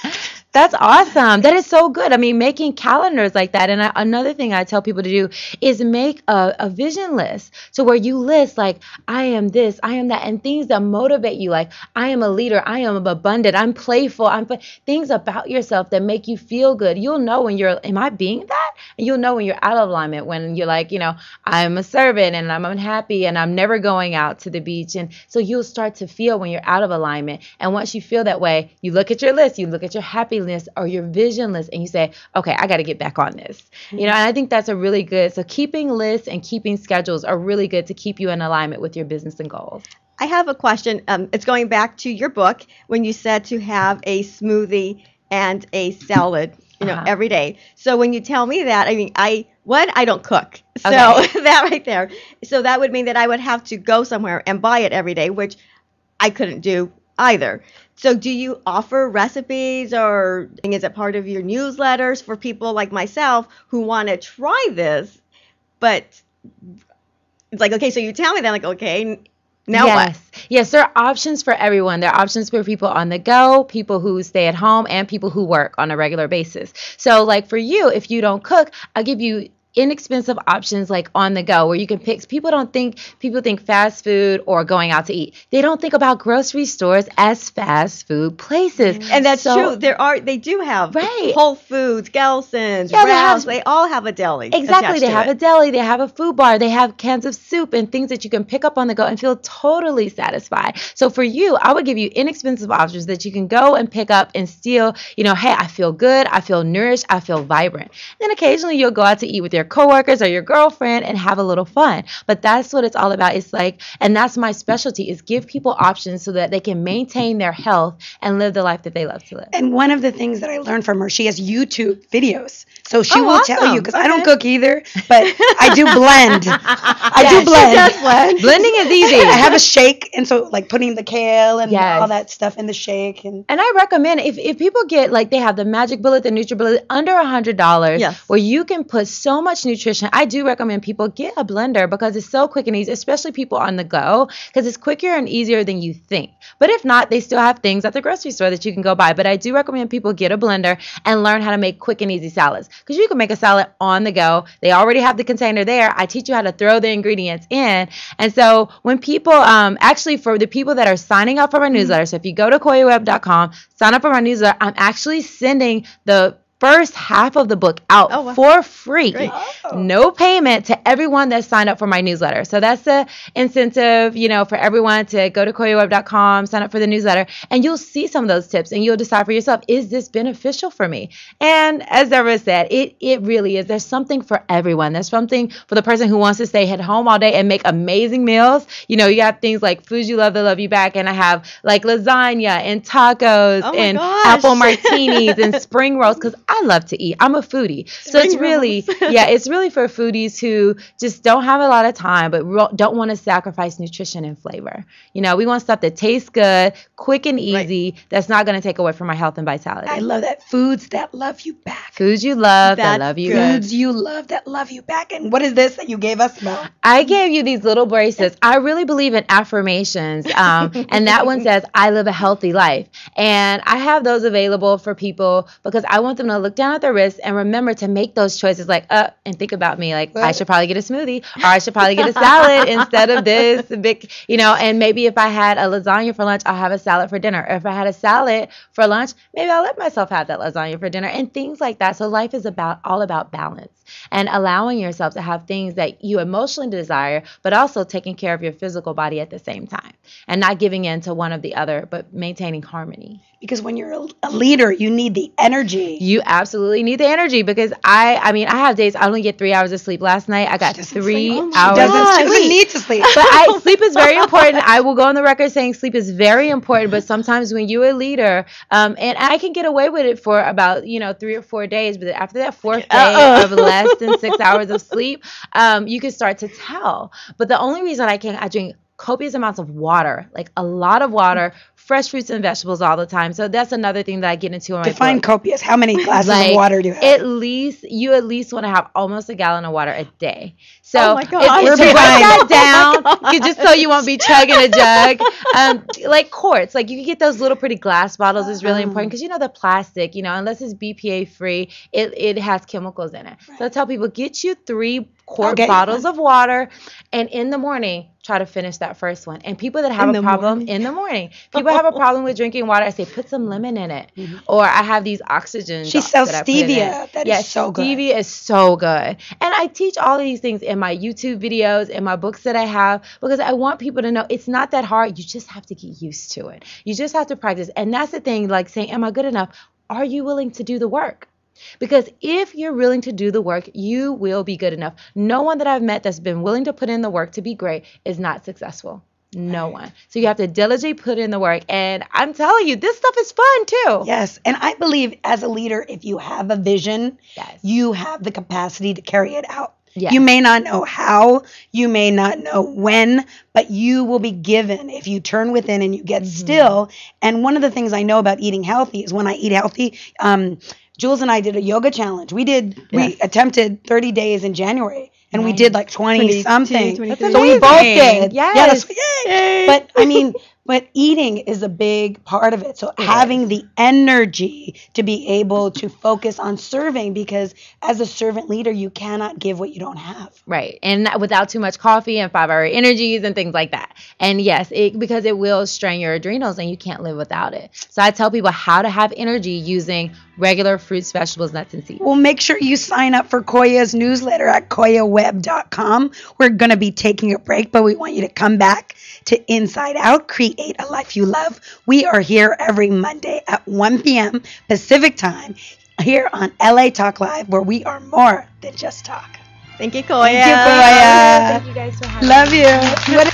That's awesome. That is so good. I mean, making calendars like that. And I, another thing I tell people to do is make a, a vision list. So where you list like, I am this, I am that, and things that motivate you. Like, I am a leader, I am abundant, I'm playful, I'm things about yourself that make you feel good. You'll know when you're, am I being that? And you'll know when you're out of alignment, when you're like, you know, I'm a servant and I'm unhappy and I'm never going out to the beach. And so you'll start to feel when you're out of alignment. And once you feel that way, you look at your list, you look at your happy list or your vision list, and you say, okay, I got to get back on this. Mm-hmm. You know, and I think that's a really good, so keeping lists and keeping schedules are really good to keep you in alignment with your business and goals. I have a question. Um, it's going back to your book when you said to have a smoothie and a salad, you know, uh-huh. every day. So when you tell me that, I mean, I, one, I don't cook. So okay. that right there. So that would mean that I would have to go somewhere and buy it every day, which I couldn't do either. So do you offer recipes, or is it part of your newsletters for people like myself who want to try this? But it's like, okay, so you tell me that, like, okay, now yes. what? Yes, there are options for everyone. There are options for people on the go, people who stay at home, and people who work on a regular basis. So like for you, if you don't cook, I'll give you inexpensive options like on the go where you can pick. People don't think, people think fast food or going out to eat. They don't think about grocery stores as fast food places. And that's so, true. There are, they do have right. Whole Foods, Gelson's, yeah, Ralph's, they, they all have a deli. Exactly. They have it. a deli, they have a food bar, they have cans of soup and things that you can pick up on the go and feel totally satisfied. So for you, I would give you inexpensive options that you can go and pick up and still, you know, hey, I feel good, I feel nourished, I feel vibrant. Then occasionally you'll go out to eat with your coworkers or your girlfriend and have a little fun. But that's what it's all about. It's like, and that's my specialty, is give people options so that they can maintain their health and live the life that they love to live. And one of the things that I learned from her, she has YouTube videos. So she oh, will awesome. tell you, because okay. I don't cook either, but I do blend. I yeah, do blend. She does blend. Blending is easy. I have a shake, and so like putting the kale and yes. all that stuff in the shake. And and I recommend, if, if people get, like they have the Magic Bullet, the NutriBullet, under one hundred dollars, yes. where you can put so much nutrition. I do recommend people get a blender because it's so quick and easy, especially people on the go, because it's quicker and easier than you think. But if not, they still have things at the grocery store that you can go buy. But I do recommend people get a blender and learn how to make quick and easy salads, because you can make a salad on the go. They already have the container there. I teach you how to throw the ingredients in. And so when people, um, actually for the people that are signing up for my newsletter, so if you go to koya web dot com, sign up for my newsletter, I'm actually sending the first half of the book out oh, wow. for free, oh. no payment, to everyone that signed up for my newsletter. So that's the incentive, you know, for everyone to go to koya web dot com, sign up for the newsletter, and you'll see some of those tips and you'll decide for yourself, is this beneficial for me? And as Deborah said, it it really is. There's something for everyone. There's something for the person who wants to stay at home all day and make amazing meals. You know, you have things like Foods You Love That Love You Back, and I have like lasagna and tacos oh and gosh. apple martinis and spring rolls, because I love to eat. I'm a foodie. So Spring it's really, rolls. yeah, it's really for foodies who just don't have a lot of time, but ro- don't want to sacrifice nutrition and flavor. You know, we want stuff that tastes good, quick and easy, right. that's not going to take away from our health and vitality. I love that. Foods that love you back. Foods you love That's that love you good. back. Foods you love that love you back. And what is this that you gave us about? I gave you these little bracelets. I really believe in affirmations. Um, and that one says, I live a healthy life. And I have those available for people because I want them to look down at their wrist and remember to make those choices, like, uh, and think about me, like, I should probably get a smoothie, or I should probably get a salad instead of this big, you know, and maybe if I had a lasagna for lunch, I'll have a salad for dinner. Or if I had a salad for lunch, maybe I'll let myself have that lasagna for dinner, and things like that. So life is about all about balance and allowing yourself to have things that you emotionally desire, but also taking care of your physical body at the same time and not giving in to one of the other, but maintaining harmony. Because when you're a, a leader, you need the energy. You absolutely need the energy, because I, I mean, I have days I only get three hours of sleep. Last night I got three sleep. hours She doesn't, of she doesn't sleep. need to sleep. But I, sleep is very important. I will go on the record saying sleep is very important. But sometimes when you're a leader, um, and I can get away with it for about, you know, three or four days. But after that fourth day Uh-oh. of less than six hours of sleep, um, you can start to tell. But the only reason I can I drink copious amounts of water, like a lot of water, fresh fruits and vegetables all the time. So that's another thing that I get into in my Define book. copious. How many glasses Like, of water do you have? At least you at least want to have almost a gallon of water a day. So Oh my God. if, We're if you break behind. that down, you just so you won't be chugging a jug. Um, like quarts, like you can get those little pretty glass bottles is really important because you know the plastic, you know, unless it's B P A free, it it has chemicals in it. So I tell people get you three quart Okay. bottles of water, and in the morning try to finish that first one. And people that have In a the problem morning? in the morning, people have a problem with drinking water. I say put some lemon in it, or I have these oxygen. She drops sells that I put in stevia. it. That is Yes, so good. Stevia is so good. And I teach all of these things in my YouTube videos, in my books that I have, because I want people to know it's not that hard. You just have to get used to it. You just have to practice. And that's the thing, like saying, am I good enough? Are you willing to do the work? Because if you're willing to do the work, you will be good enough. No one that I've met that's been willing to put in the work to be great is not successful. No one. So you have to diligently put in the work. And I'm telling you, this stuff is fun too. Yes. And I believe as a leader, if you have a vision, Yes. you have the capacity to carry it out. Yes. You may not know how, you may not know when, but you will be given if you turn within and you get still. And one of the things I know about eating healthy is when I eat healthy, um, Jules and I did a yoga challenge. We did, Yes. we attempted thirty days in January. And we Nice. did like twenty twenty-two, something. twenty-three. So we both amazing. did. Yes. Yeah, that's, yay. But I mean, but eating is a big part of it. So having the energy to be able to focus on serving, because as a servant leader, you cannot give what you don't have. Right. And not- without too much coffee and five hour energies and things like that. And yes, it, because it will strain your adrenals and you can't live without it. So I tell people how to have energy using regular fruits, vegetables, nuts, and seeds. Well, make sure you sign up for Koya's newsletter at koya web dot com. We're going to be taking a break, but we want you to come back to Inside Out, Create a Life You Love. We are here every Monday at one p.m. Pacific time here on L A Talk Live, where we are more than just talk. Thank you, Koya. Thank you, Koya. Thank you guys for having me. Love you. What-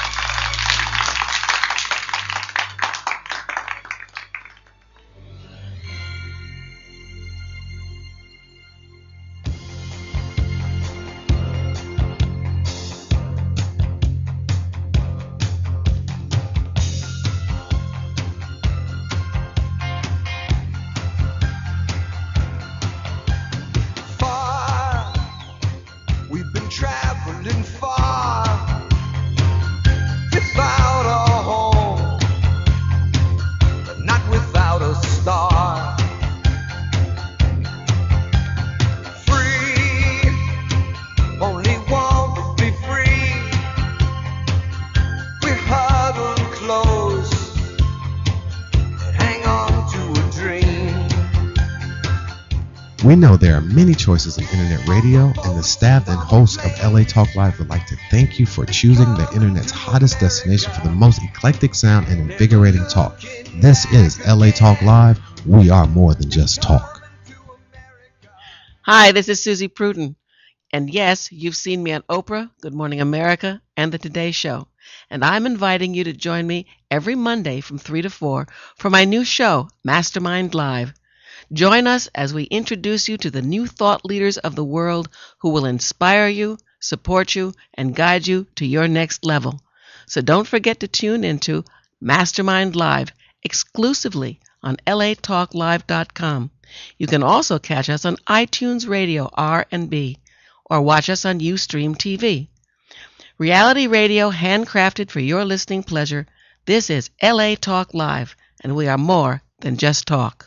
Far, we've been traveling far without a home, but not without a star. Free, only want to be free. We huddle close and hang on to a dream. We know there are many choices in internet radio, and the staff and hosts of L A Talk Live would like to thank you for choosing the internet's hottest destination for the most eclectic sound and invigorating talk. This is L A Talk Live. We are more than just talk. Hi, this is Susie Pruden. And yes, you've seen me on Oprah, Good Morning America, and The Today Show. And I'm inviting you to join me every Monday from three to four for my new show, Mastermind Live. Join us as we introduce you to the new thought leaders of the world who will inspire you, support you, and guide you to your next level. So don't forget to tune into Mastermind Live exclusively on L A talk live dot com. You can also catch us on iTunes Radio R and B or watch us on Ustream T V. Reality radio handcrafted for your listening pleasure. This is L A Talk Live, and we are more than just talk.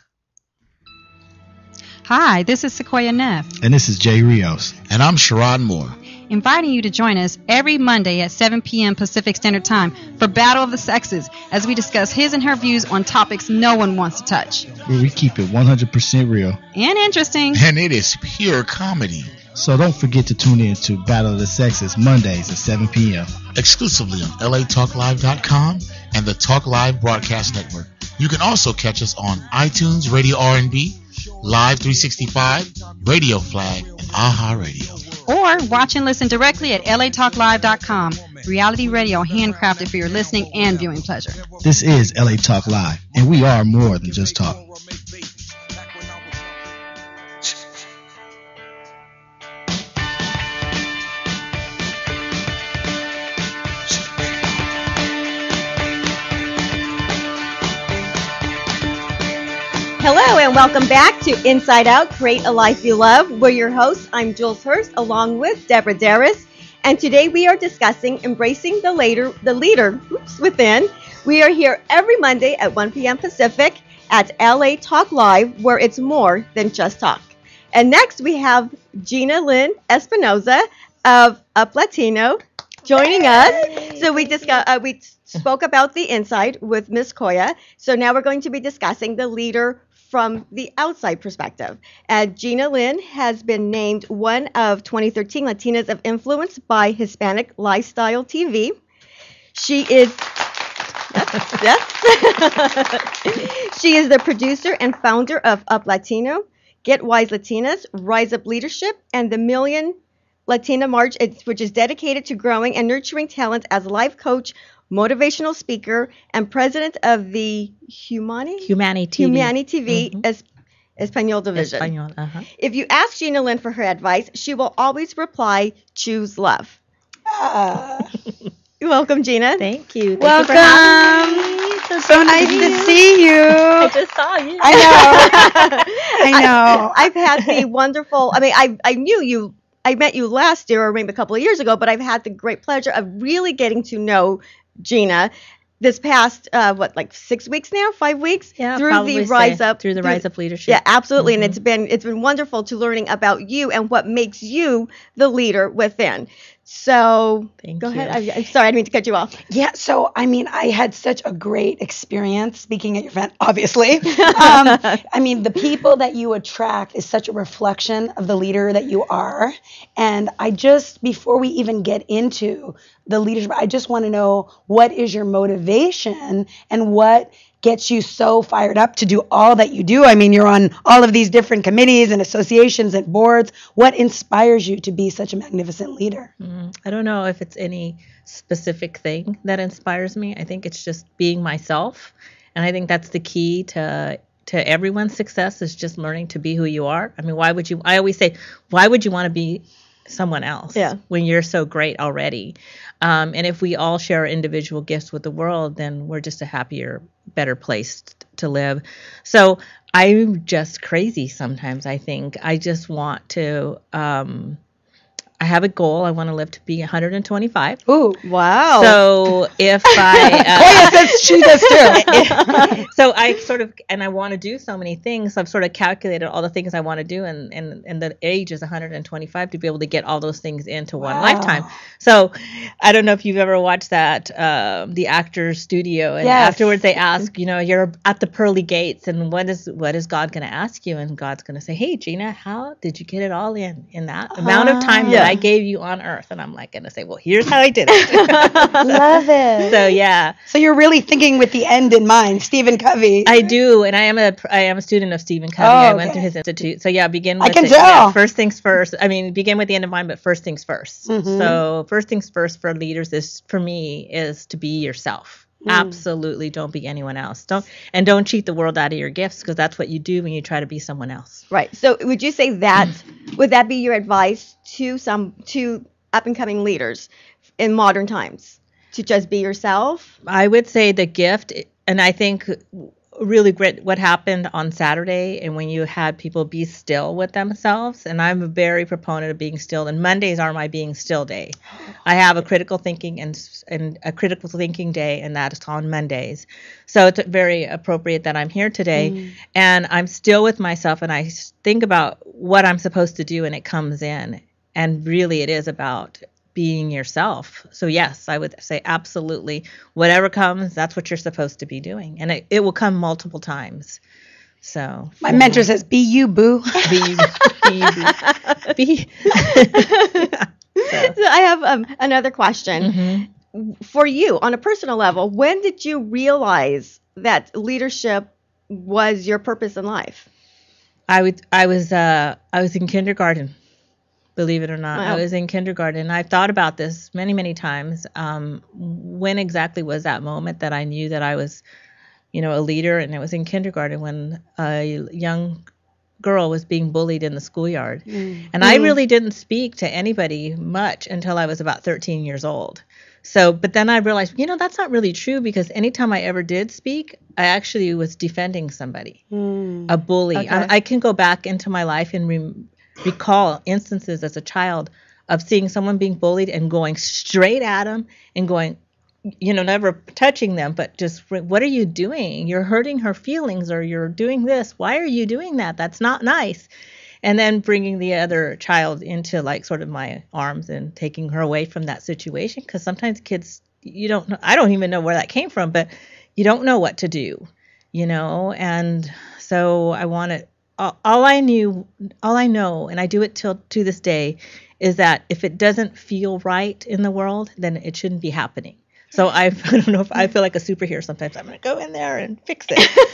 Hi, this is Sequoia Neff, And this is Jay Rios. And I'm Sherrod Moore. inviting you to join us every Monday at seven p.m. Pacific Standard Time for Battle of the Sexes as we discuss his and her views on topics no one wants to touch. Where we keep it one hundred percent real. And interesting. And it is pure comedy. So don't forget to tune in to Battle of the Sexes Mondays at seven p.m. Exclusively on L A talk live dot com and the Talk Live Broadcast Network. You can also catch us on iTunes, Radio R and B, Live three sixty-five, Radio Flag, and Aha Radio. Or watch and listen directly at L A talk live dot com. Reality radio handcrafted for your listening and viewing pleasure. This is L A Talk Live, and we are more than just talk. Hello and welcome back to Inside Out, Create a Life You Love. We're your hosts. I'm Jules Hurst along with Deborah Darris. And today we are discussing embracing the leader, the leader oops, within. We are here every Monday at one p.m. Pacific at L A Talk Live, where it's more than just talk. And next we have Gina Lynn Espinoza of Up Latino joining us. So we discuss, uh, we spoke about the inside with Miss Koya. So now we're going to be discussing the leader from the outside perspective. And Gina Lynn has been named one of twenty thirteen Latinas of Influence by Hispanic Lifestyle T V. She is yes, yes. She is the producer and founder of Up Latino, Get Wise Latinas, Rise Up Leadership, and the Million Latina March, which is dedicated to growing and nurturing talent as a life coach, motivational speaker, and president of the Humani Humani T V, Humani T V mm-hmm. es- Espanol division. Espanol, uh-huh. If you ask Gina Lynn for her advice, she will always reply, choose love. Uh, welcome, Gina. Thank you. Thank welcome. You for having me. So, so nice to see you. I just saw you. I know. I know. I, I've had the wonderful, I mean, I I knew you, I met you last year or maybe a couple of years ago, but I've had the great pleasure of really getting to know Gina this past uh what like six weeks now five weeks yeah, through the rise say, up through the through, rise up leadership. Yeah, absolutely. Mm-hmm. And it's been it's been wonderful to learning about you and what makes you the leader within. So Thank go you. ahead. I, I'm sorry, I didn't mean to cut you off. Yeah, so I mean, I had such a great experience speaking at your event, obviously. um, I mean, the people that you attract is such a reflection of the leader that you are. And I just, before we even get into the leadership, I just want to know, what is your motivation and what gets you so fired up to do all that you do? I mean, you're on all of these different committees and associations and boards. What inspires you to be such a magnificent leader? Mm, I don't know if it's any specific thing that inspires me. I think it's just being myself. And I think that's the key to to everyone's success, is just learning to be who you are. I mean, why would you, I always say, why would you want to be someone else yeah. when you're so great already? Um, and if we all share our individual gifts with the world, then we're just a happier, better place t- to live. So I'm just crazy sometimes, I think. I just want to, um, I have a goal. I want to live to be one hundred twenty-five. Ooh, wow. So if I... Uh, Koya says she does too. So I sort of, and I want to do so many things. I've sort of calculated all the things I want to do, and, and, and the age is one hundred twenty-five to be able to get all those things into one Wow. lifetime. So I don't know if you've ever watched that, uh, the Actors Studio, and Yes. afterwards they ask, you know, you're at the pearly gates, and what is what is God going to ask you? And God's going to say, hey, Gina, how did you get it all in, in that amount of time yeah. that I gave you on earth? And I'm like going to say, well, here's how I did it. Love it. So yeah. So you're really thinking with the end in mind, Stephen Covey. I do, and I am a I am a student of Stephen Covey. Oh, I went okay. through his institute. So yeah, begin I with can it. tell. Yeah, first things first. I mean, begin with the end in mind, but first things first. Mhm. So first things first for leaders is, for me, is to be yourself. Mm. Absolutely, don't be anyone else. Don't and don't cheat the world out of your gifts, because that's what you do when you try to be someone else. Right. So would you say that, would that be your advice to some, to up and coming leaders in modern times? To just be yourself? I would say the gift, and I think really great what happened on Saturday, and when you had people be still with themselves, and I'm a very proponent of being still, and Mondays are my being still day. I have a critical thinking and and a critical thinking day, and that is on Mondays. So it's very appropriate that I'm here today, mm. and I'm still with myself, and I think about what I'm supposed to do, and it comes in, and really it is about being yourself. So yes, I would say absolutely. Whatever comes, that's what you're supposed to be doing. And it, it will come multiple times. So my yeah. mentor says, be you, boo. Be you, be you, boo. Be. yeah. so. so I have um, another question. Mm-hmm. For you, on a personal level, when did you realize that leadership was your purpose in life? I would, I was, uh, I was in kindergarten. Believe it or not, wow. I was in kindergarten. I've thought about this many, many times. Um, when exactly was that moment that I knew that I was, you know, a leader? And it was in kindergarten when a young girl was being bullied in the schoolyard. Mm. And I really didn't speak to anybody much until I was about thirteen years old. So, but then I realized, you know, that's not really true, because anytime I ever did speak, I actually was defending somebody, Mm. a bully. Okay. I, I can go back into my life and re- recall instances as a child of seeing someone being bullied and going straight at them and going, you know, never touching them, but just, what are you doing? You're hurting her feelings, or you're doing this. Why are you doing that? That's not nice. And then bringing the other child into like sort of my arms and taking her away from that situation. Because sometimes kids, you don't know, I don't even know where that came from, but you don't know what to do, you know? And so I wanted, all, all I knew, all I know, and I do it till to this day, is that if it doesn't feel right in the world, then it shouldn't be happening. So I, I don't know if I feel like a superhero sometimes. I'm going to go in there and fix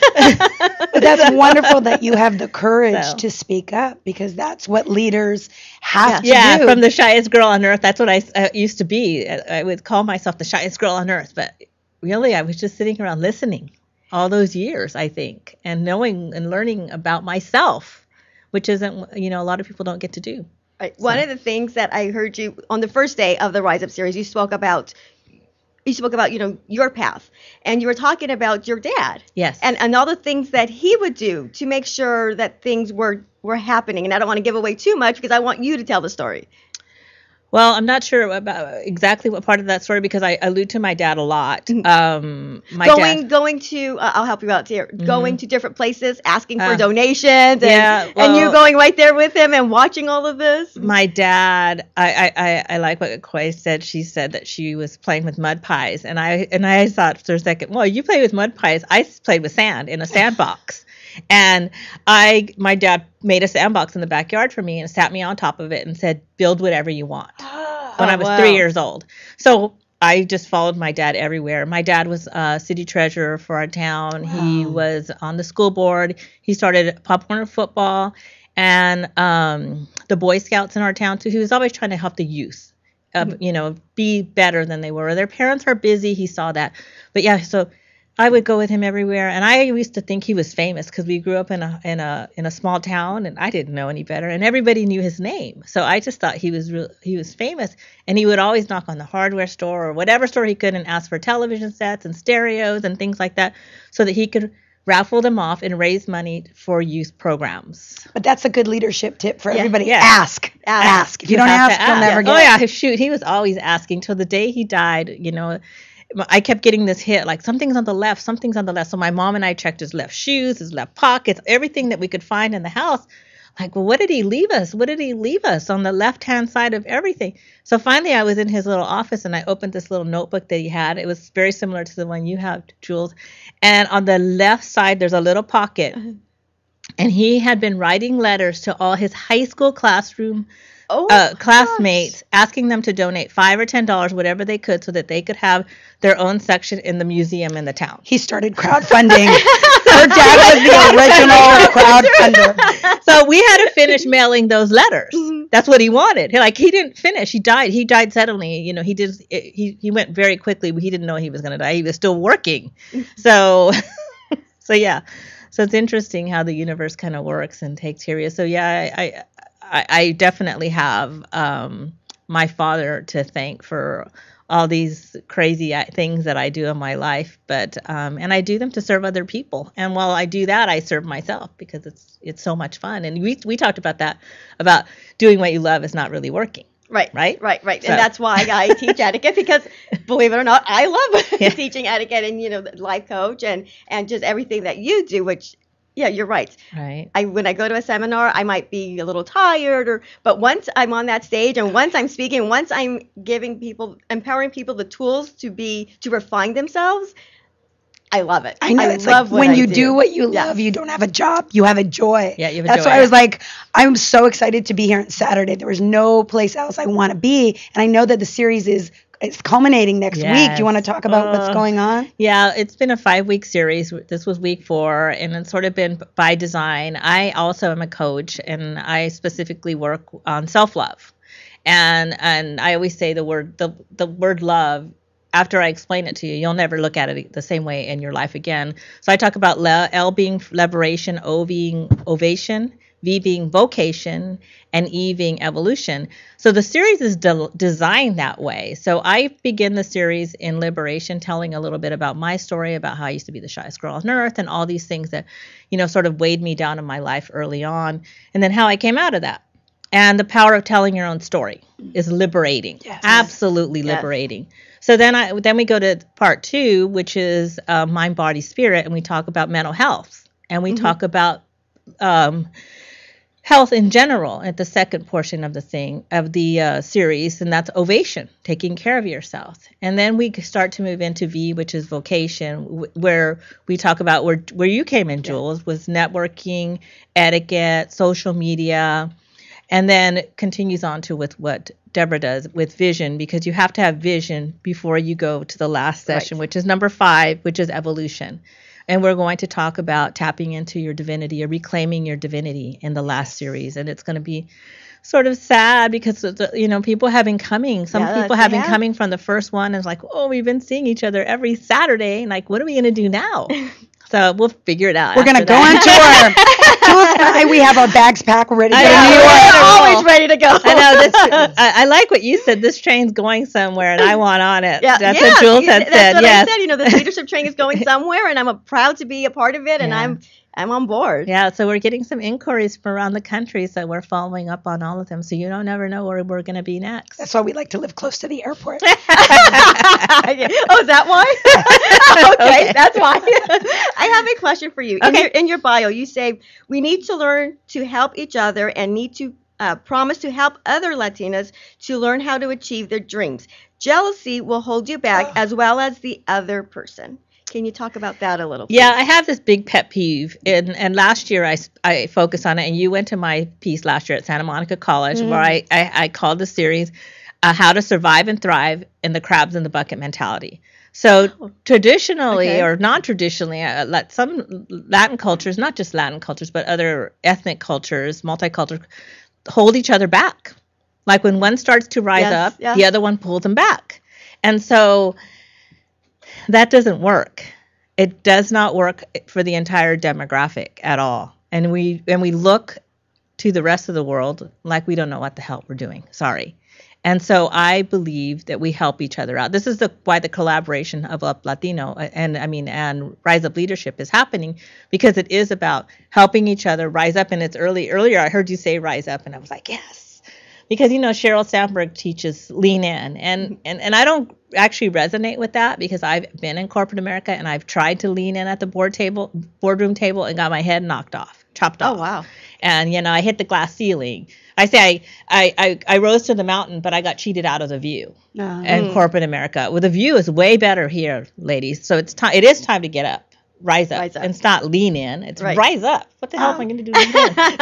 it. But that's wonderful that you have the courage So. to speak up, because that's what leaders have to Yeah, do. from the shyest girl on earth. That's what I, I used to be. I, I would call myself the shyest girl on earth. But really, I was just sitting around listening all those years, I think, and knowing and learning about myself, which isn't, you know, a lot of people don't get to do. Right. One of the things that I heard you on the first day of the Rise Up series, you spoke about you spoke about, you know, your path, and you were talking about your dad. Yes. And and all the things that he would do to make sure that things were were happening. And I don't want to give away too much, because I want you to tell the story. Well, I'm not sure about exactly what part of that story, because I allude to my dad a lot. Um, my going dad, going to uh, I'll help you out here. Going to different places, asking for Uh, donations, and, yeah, and you well- going right there with him and watching all of this. my dad, I, I, I, I like what Koi said. She said that she was playing with mud pies, and I and I thought for a second, well, you play with mud pies. I s- played with sand in a sandbox, and I my dad made a sandbox in the backyard for me and sat me on top of it and said, "Build whatever you want." When Oh, I was wow. three years old, so I just followed my dad everywhere. My dad was uh, city treasurer for our town. He was on the school board. He started Pop Warner football and um, the Boy Scouts in our town too. He was always trying to help the youth, uh, you know, be better than they were. Their parents are busy. He saw that, but yeah. So I would go with him everywhere, and I used to think he was famous because we grew up in a in a in a small town, and I didn't know any better, and everybody knew his name. So I just thought he was real, he was famous, and he would always knock on the hardware store or whatever store he could and ask for television sets and stereos and things like that, so that he could raffle them off and raise money for youth programs. But that's a good leadership tip for Yeah, everybody. yeah. Ask. Ask. If you, don't have ask, to you'll never ask. get Oh it. yeah, shoot, he was always asking till the day he died. You know, I kept getting this hit, like something's on the left, something's on the left. So my mom and I checked his left shoes, his left pockets, everything that we could find in the house. Like, well, what did he leave us? What did he leave us on the left-hand side of everything? So finally, I was in his little office, and I opened this little notebook that he had. It was very similar to the one you have, Jules. And on the left side, there's a little pocket. And he had been writing letters to all his high school classroom Oh, uh, classmates, asking them to donate five or ten dollars, whatever they could, so that they could have their own section in the museum in the town. He started crowdfunding. Her dad was the original crowdfunder. So we had to finish mailing those letters. That's what he wanted. He, like he didn't finish. He died. He died suddenly. You know, he did. He he went very quickly, but he didn't know he was going to die. He was still working. So, so yeah. So it's interesting how the universe kind of works and takes care of you. So yeah, I I, I, I definitely have um, my father to thank for all these crazy things that I do in my life, but um, and I do them to serve other people. And while I do that, I serve myself because it's it's so much fun. And we we talked about that, about doing what you love is not really working. Right, right, right, right. So. And that's why I teach etiquette, because believe it or not, I love Yeah. teaching etiquette and, you know, life coach and, and just everything that you do, which, yeah, you're right. Right. I when I go to a seminar, I might be a little tired, or but once I'm on that stage and once I'm speaking, once I'm giving people, empowering people the tools to be to refine themselves, I love it. I know. I It's love like what when I you do. do what you Yeah. love, you don't have a job, you have a joy. Yeah, you have a That's joy, why I yeah. was like, I'm so excited to be here on Saturday. There was no place else I want to be. And I know that the series is it's culminating next week. Do you want to Yes. talk about what's Uh, going on? Yeah, it's been a five-week series. This was week four, and it's sort of been by design. I also am a coach, and I specifically work on self-love. And and I always say the word the the word love. After I explain it to you, you'll never look at it the same way in your life again. So I talk about le- L being liberation, O being ovation, V being vocation, and E being evolution. So the series is de- designed that way. So I begin the series in liberation, telling a little bit about my story, about how I used to be the shyest girl on earth, and all these things that, you know, sort of weighed me down in my life early on, and then how I came out of that. And the power of telling your own story is liberating, Yes. absolutely Yes. liberating. So then I then we go to part two, which is uh, mind, body, spirit, and we talk about mental health, and we Mhm. talk about um, health in general at the second portion of the thing of the uh, series, and that's ovation, taking care of yourself. And then we start to move into V, which is vocation, w- where we talk about where where you came in, Jules, was networking, etiquette, social media. And then it continues on to with what Deborah does with vision, because you have to have vision before you go to the last session, Right. which is number five, which is evolution. And we're going to talk about tapping into your divinity or reclaiming your divinity in the last series. And it's going to be sort of sad because, the- you know, people have been coming. Some Yeah, people they have been have. coming from the first one. And it's like, oh, we've been seeing each other every Saturday. And like, what are we going to do now? So we'll figure it out. We're gonna after go on that. tour. Jules and I, we have our bags packed. We're ready to I go to know, New York. we're Always ready to go. I know this. I, I like what you said. This train's going somewhere, and I want on it. Yeah, That's yeah, what Jules had that's said. what Yes. I said. You know, this leadership training is going somewhere, and I'm uh, proud to be a part of it, and Yeah. I'm I'm on board. Yeah. So we're getting some inquiries from around the country, so we're following up on all of them. So you don't never know where we're going to be next. That's why we like to live close to the airport. Oh, is that why? okay, Okay. that's why. I have a question for you. In, Okay. your, in your bio, you say we need to learn to help each other and need to uh, promise to help other Latinas to learn how to achieve their dreams. Jealousy will hold you back as well as the other person. Can you talk about that a little? Yeah, please? I have this big pet peeve, and and last year I, s- I focused on it, and you went to my piece last year at Santa Monica College, where I, I, I called the series uh, "How to Survive and Thrive in the Crabs in the Bucket Mentality." So traditionally Okay. or non-traditionally, uh, let some Latin cultures, not just Latin cultures, but other ethnic cultures, multicultural, hold each other back. Like when one starts to rise Yes, up, yeah. the other one pulls them back, and so that doesn't work. It does not work for the entire demographic at all. And we and we look to the rest of the world like we don't know what the hell we're doing. Sorry. And so I believe that we help each other out. This is the why the collaboration of Up Latino and I mean and Rise Up Leadership is happening, because it is about helping each other rise up. And it's early earlier I heard you say rise up, and I was like, yes. Because, you know, Sheryl Sandberg teaches lean in. And, and, and I don't actually resonate with that, because I've been in corporate America and I've tried to lean in at the board table, boardroom table, and got my head knocked off, chopped Oh, off. wow. And, you know, I hit the glass ceiling. I say I, I, I, I rose to the mountain, but I got cheated out of the view No. in corporate America. Well, the view is way better here, ladies. So it's time. It is time to get up. Rise up. Rise up. And it's not lean in. It's Right. rise up. What the hell am I going to do? Lean in?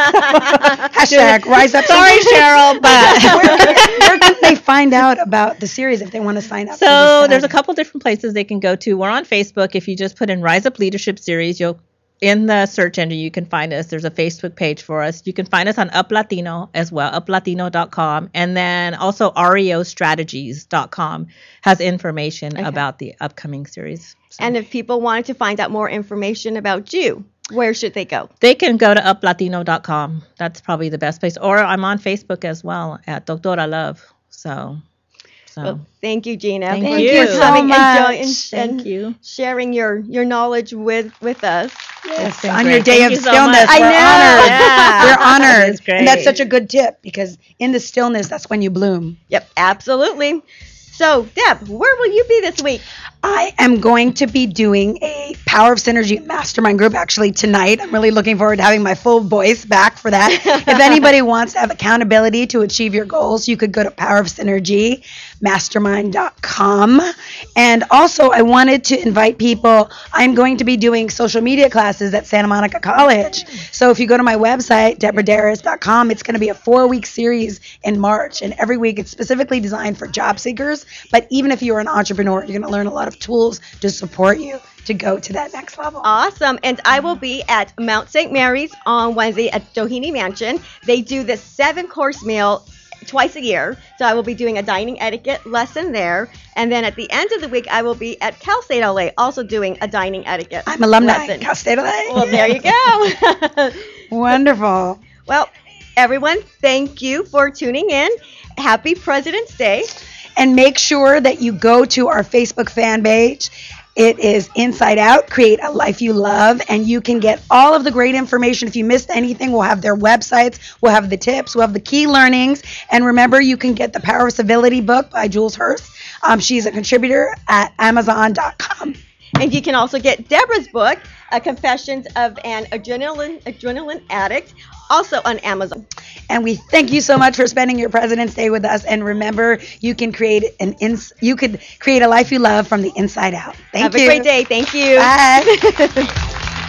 Hashtag rise up. Sorry, Cheryl, but where, can, where can they find out about the series if they want to sign up? for So this, there's a uh, couple different places they can go to. We're on Facebook. If you just put in Rise Up Leadership Series, you'll in the search engine you can find us. There's a Facebook page for us. You can find us on Up Latino as well, up latino dot com, and then also R E O strategies dot com has information Okay. about the upcoming series. So And if people wanted to find out more information about you, where should they go? they can go to up latino dot com. That's probably the best place. Or I'm on Facebook as well at Doctora Love. So, so Well, thank you, Gina. Thank Thank you. you so for coming and, much. join- and, thank and you. sharing your, your knowledge with, with us. It's been on great. your day Thank of you so stillness. much. We're I know. honored. Yeah. We're honored. That's great. And that's such a good tip, because in the stillness, that's when you bloom. Yep, absolutely. So, Deb, where will you be this week? I am going to be doing a Power of Synergy mastermind group actually tonight. I'm really looking forward to having my full voice back for that. If anybody wants to have accountability to achieve your goals, you could go to power of synergy mastermind dot com. And also, I wanted to invite people. I'm going to be doing social media classes at Santa Monica College. So if you go to my website, deborah darris dot com, it's going to be a four-week series in March. And every week, it's specifically designed for job seekers. But even if you're an entrepreneur, you're going to learn a lot of tools to support you to go to that next level. Awesome. And I will be at Mount Saint Mary's on Wednesday at Doheny Mansion. They do the seven course meal twice a year. So I will be doing a dining etiquette lesson there. And then at the end of the week, I will be at Cal State L A also doing a dining etiquette I'm alumni lesson. at Cal State L A. Well, there you go. Wonderful. Well, everyone, thank you for tuning in. Happy President's Day. And make sure that you go to our Facebook fan page. It is Inside Out, Create a Life You Love, and you can get all of the great information. If you missed anything, we'll have their websites, we'll have the tips, we'll have the key learnings. And remember, you can get the Power of Civility book by Jules Hurst. Um, she's a contributor at amazon dot com. And you can also get Deborah's book, uh, Confessions of an Adrenaline Adrenaline Addict, also on Amazon. And we thank you so much for spending your President's Day with us. And remember, you can create an ins- you could create a life you love from the inside out. Thank Have you. Have a great day. Thank you. Bye.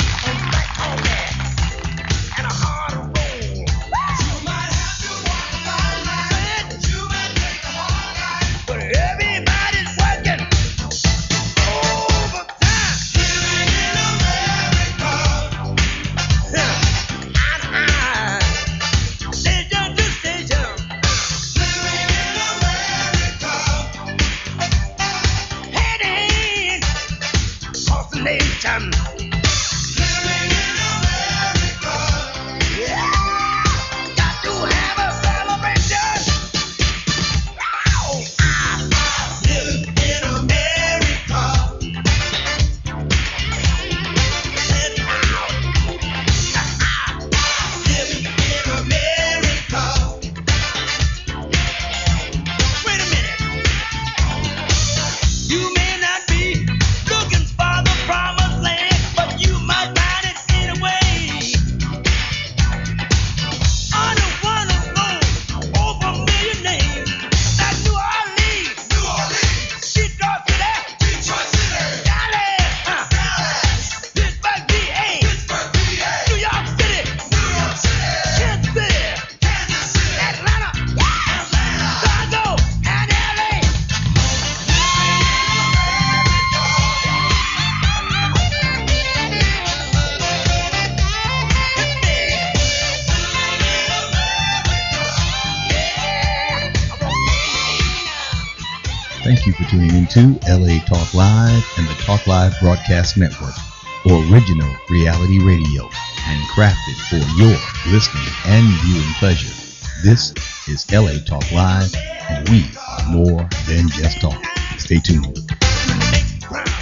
Thank you for tuning into L A Talk Live and the Talk Live Broadcast Network, original reality radio, handcrafted for your listening and viewing pleasure. This is L A Talk Live, and we are more than just talk. Stay tuned.